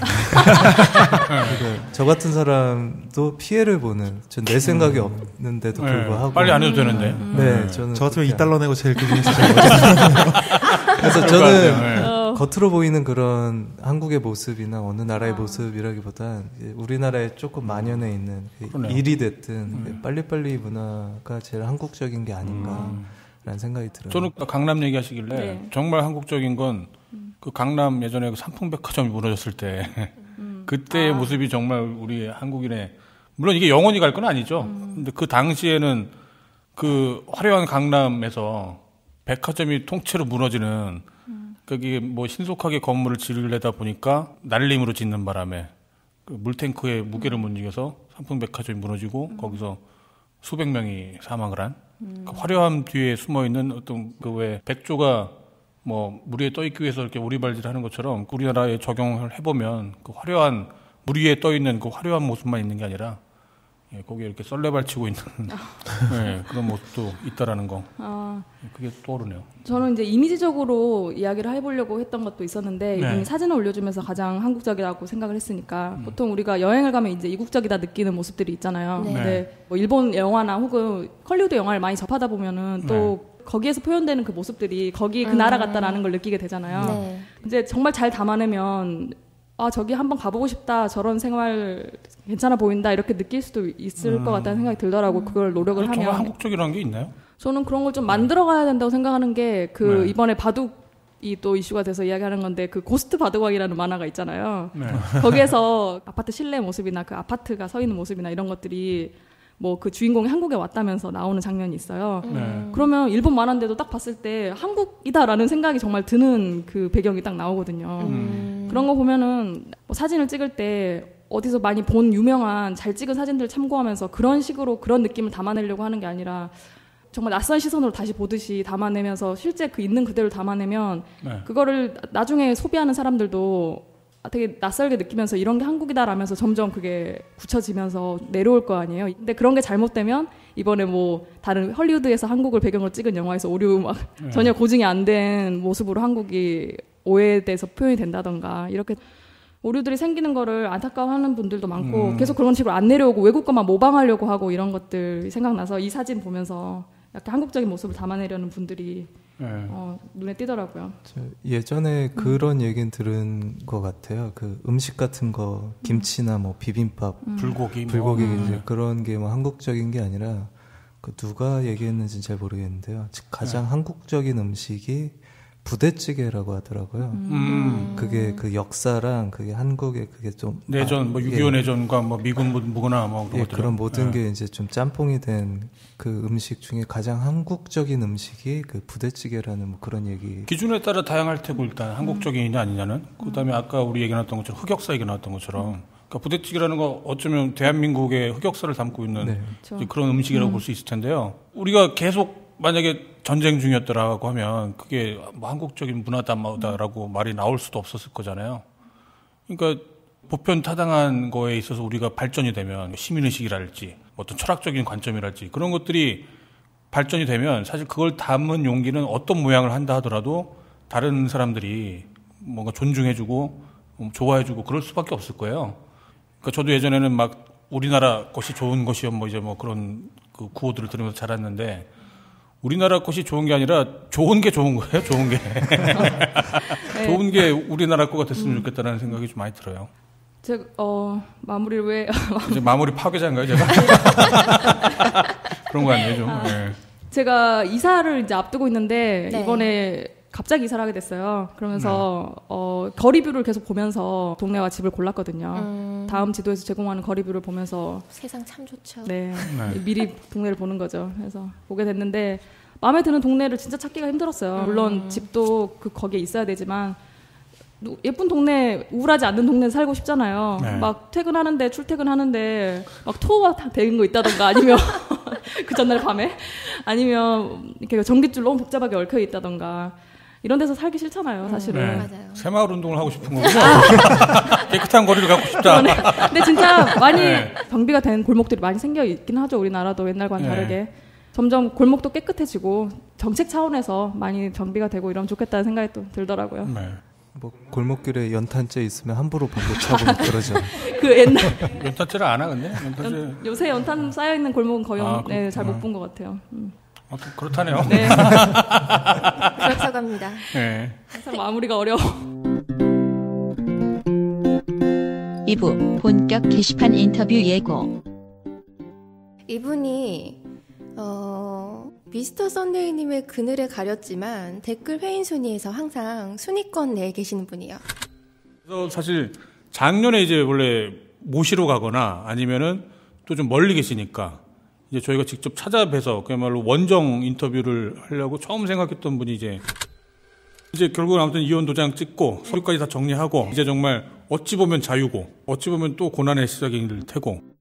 저 같은 사람도 피해를 보는 전 낼 생각이 음. 없는데도 네. 불구하고 빨리 안 해도 되는데. 음. 네, 저는 저 같으면 이 달러 내고 제일 기분이 좋죠. 그래서 저는 네. 겉으로 보이는 그런 한국의 모습이나 어느 나라의 아. 모습이라기보단 우리나라에 조금 만연해 있는 그러네요. 일이 됐든 음. 빨리빨리 문화가 제일 한국적인 게 아닌가라는 음. 생각이 들어요. 저는 강남 얘기하시길래 네. 정말 한국적인 건 그 음. 강남 예전에 그 삼풍백화점이 무너졌을 때 음. 그때의 아. 모습이 정말 우리 한국인의 물론 이게 영원히 갈 건 아니죠. 음. 근데 그 당시에는 그 화려한 강남에서 백화점이 통째로 무너지는 음. 거기 뭐 신속하게 건물을 지으려다 보니까 날림으로 짓는 바람에 그 물탱크에 무게를 못 이겨서 삼풍백화점이 무너지고 음. 거기서 수백 명이 사망을 한 음. 그 화려함 뒤에 숨어 있는 어떤 그 왜 백조가 뭐 물 위에 떠 있기 위해서 이렇게 오리발질하는 것처럼 우리나라에 적용을 해보면 그 화려한 물 위에 떠 있는 그 화려한 모습만 있는 게 아니라 예, 거기에 이렇게 썰레발치고 있는 예, 그런 모습도 있다라는 거. 아. 그게 떠오르네요. 저는 이제 이미지적으로 이야기를 해보려고 했던 것도 있었는데 네. 이분이 사진을 올려주면서 가장 한국적이라고 생각을 했으니까 음. 보통 우리가 여행을 가면 이제 이국적이다 느끼는 모습들이 있잖아요. 네. 근데 뭐 일본 영화나 혹은 헐리우드 영화를 많이 접하다 보면은 또 네. 거기에서 표현되는 그 모습들이 거기 그 음. 나라 같다라는 걸 느끼게 되잖아요. 네. 이제 정말 잘 담아내면 아 저기 한번 가보고 싶다, 저런 생활 괜찮아 보인다 이렇게 느낄 수도 있을 음. 것 같다는 생각이 들더라고. 그걸 노력을 하면. 정말 한국적이라는 게 있나요? 저는 그런 걸 좀 만들어가야 된다고 생각하는 게 그 네. 이번에 바둑이 또 이슈가 돼서 이야기하는 건데 그 고스트 바둑왕이라는 만화가 있잖아요. 네. 거기에서 아파트 실내 모습이나 그 아파트가 서 있는 모습이나 이런 것들이 뭐 그 주인공이 한국에 왔다면서 나오는 장면이 있어요. 네. 그러면 일본 만화인데도 딱 봤을 때 한국이다라는 생각이 정말 드는 그 배경이 딱 나오거든요. 음. 그런 거 보면은 뭐 사진을 찍을 때 어디서 많이 본 유명한 잘 찍은 사진들 참고하면서 그런 식으로 그런 느낌을 담아내려고 하는 게 아니라 정말 낯선 시선으로 다시 보듯이 담아내면서 실제 그 있는 그대로 담아내면 네. 그거를 나중에 소비하는 사람들도 되게 낯설게 느끼면서 이런 게 한국이다라면서 점점 그게 굳혀지면서 내려올 거 아니에요. 근데 그런 게 잘못되면 이번에 뭐 다른 헐리우드에서 한국을 배경으로 찍은 영화에서 오류 막 네. 전혀 고증이 안 된 모습으로 한국이 오해돼서 표현이 된다던가 이렇게 오류들이 생기는 거를 안타까워하는 분들도 많고 음. 계속 그런 식으로 안 내려오고 외국 것만 모방하려고 하고 이런 것들 생각나서 이 사진 보면서 약간 한국적인 모습을 담아내려는 분들이 네. 어, 눈에 띄더라고요. 저 예전에 그런 얘기는 들은 것 같아요. 그 음식 같은 거 김치나 뭐 비빔밥, 음. 불고기, 불고기 뭐. 이제 음. 그런 게 뭐 한국적인 게 아니라 그 누가 얘기했는지 잘 모르겠는데요. 즉 가장 네. 한국적인 음식이 부대찌개라고 하더라고요. 음. 그게 그 역사랑 그게 한국의 그게 좀 내전, 뭐 아, 육이오 예. 내전과 뭐 미군 무구나 뭐 그런 예, 것들. 그런 모든 네. 게 이제 좀 짬뽕이 된 그 음식 중에 가장 한국적인 음식이 그 부대찌개라는 뭐 그런 얘기. 기준에 따라 다양할 테고 일단 한국적이냐 아니냐는 그다음에 아까 우리 얘기 나왔던 것처럼 흑역사 얘기 나왔던 것처럼 그러니까 부대찌개라는 거 어쩌면 대한민국의 흑역사를 담고 있는 네. 그렇죠. 그런 음식이라고 볼 수 있을 텐데요. 우리가 계속 만약에 전쟁 중이었더라고 하면 그게 뭐 한국적인 문화다 뭐다라고 말이 나올 수도 없었을 거잖아요. 그러니까 보편 타당한 거에 있어서 우리가 발전이 되면 시민의식이랄지 어떤 철학적인 관점이랄지 그런 것들이 발전이 되면 사실 그걸 담은 용기는 어떤 모양을 한다 하더라도 다른 사람들이 뭔가 존중해주고 좋아해주고 그럴 수밖에 없을 거예요. 그러니까 저도 예전에는 막 우리나라 것이 좋은 것이요 뭐 이제 뭐 그런 그 구호들을 들으면서 자랐는데 우리나라 것이 좋은 게 아니라 좋은 게 좋은 거예요. 좋은 게 네. 좋은 게 우리나라 거가 됐으면 좋겠다는 생각이 좀 많이 들어요. 제가 어 마무리를 왜 이제 마무리 파괴자인가요, 제가? 그런 거 아니에요, 좀. 아, 네. 제가 이사를 이제 앞두고 있는데 네. 이번에 갑자기 이사를 하게 됐어요. 그러면서 네. 어, 거리뷰를 계속 보면서 동네와 집을 골랐거든요. 음. 다음 지도에서 제공하는 거리뷰를 보면서 세상 참 좋죠. 네, 네. 미리 동네를 보는 거죠. 그래서 보게 됐는데 마음에 드는 동네를 진짜 찾기가 힘들었어요. 물론 집도 그 거기에 있어야 되지만 예쁜 동네, 우울하지 않는 동네에 살고 싶잖아요. 네. 막 퇴근하는데 출퇴근하는데 막 토가 다 되는 거 있다던가 아니면 그 전날 밤에 아니면 이렇게 전깃줄 너무 복잡하게 얽혀 있다던가 이런 데서 살기 싫잖아요, 사실은. 네. 맞아요. 새마을 운동을 하고 싶은 거군요. 깨끗한 거리를 갖고 싶다. 그러네. 근데 진짜 많이 네. 정비가 된 골목들이 많이 생겨 있긴 하죠. 우리나라도 옛날과는 네. 다르게. 점점 골목도 깨끗해지고 정책 차원에서 많이 정비가 되고 이러면 좋겠다는 생각이 또 들더라고요. 네. 뭐 골목길에 연탄재 있으면 함부로 발로 차고 막 그러죠. 그 옛날 연탄재를 안 하겠네. 연탄재. 연, 요새 연탄 쌓여 있는 골목은 거의 아, 네, 잘 못 그렇구나. 본 것 같아요. 음. 아, 그- 그렇다네요. 네. 그렇다고 합니다. 네. 항상 마무리가 어려워. 이 부 본격 게시판 인터뷰 예고. 이분이 어, 미스터 썬데이님의 그늘에 가렸지만 댓글 회인 순위에서 항상 순위권 내에 계시는 분이에요. 그래서 사실 작년에 이제 원래 모시러 가거나 아니면은 또 좀 멀리 계시니까 이제 저희가 직접 찾아뵈서 그야말로 원정 인터뷰를 하려고 처음 생각했던 분이 이제 이제 결국은 아무튼 이혼 도장 찍고 서류까지 다 정리하고 이제 정말 어찌 보면 자유고 어찌 보면 또 고난의 시작일 테고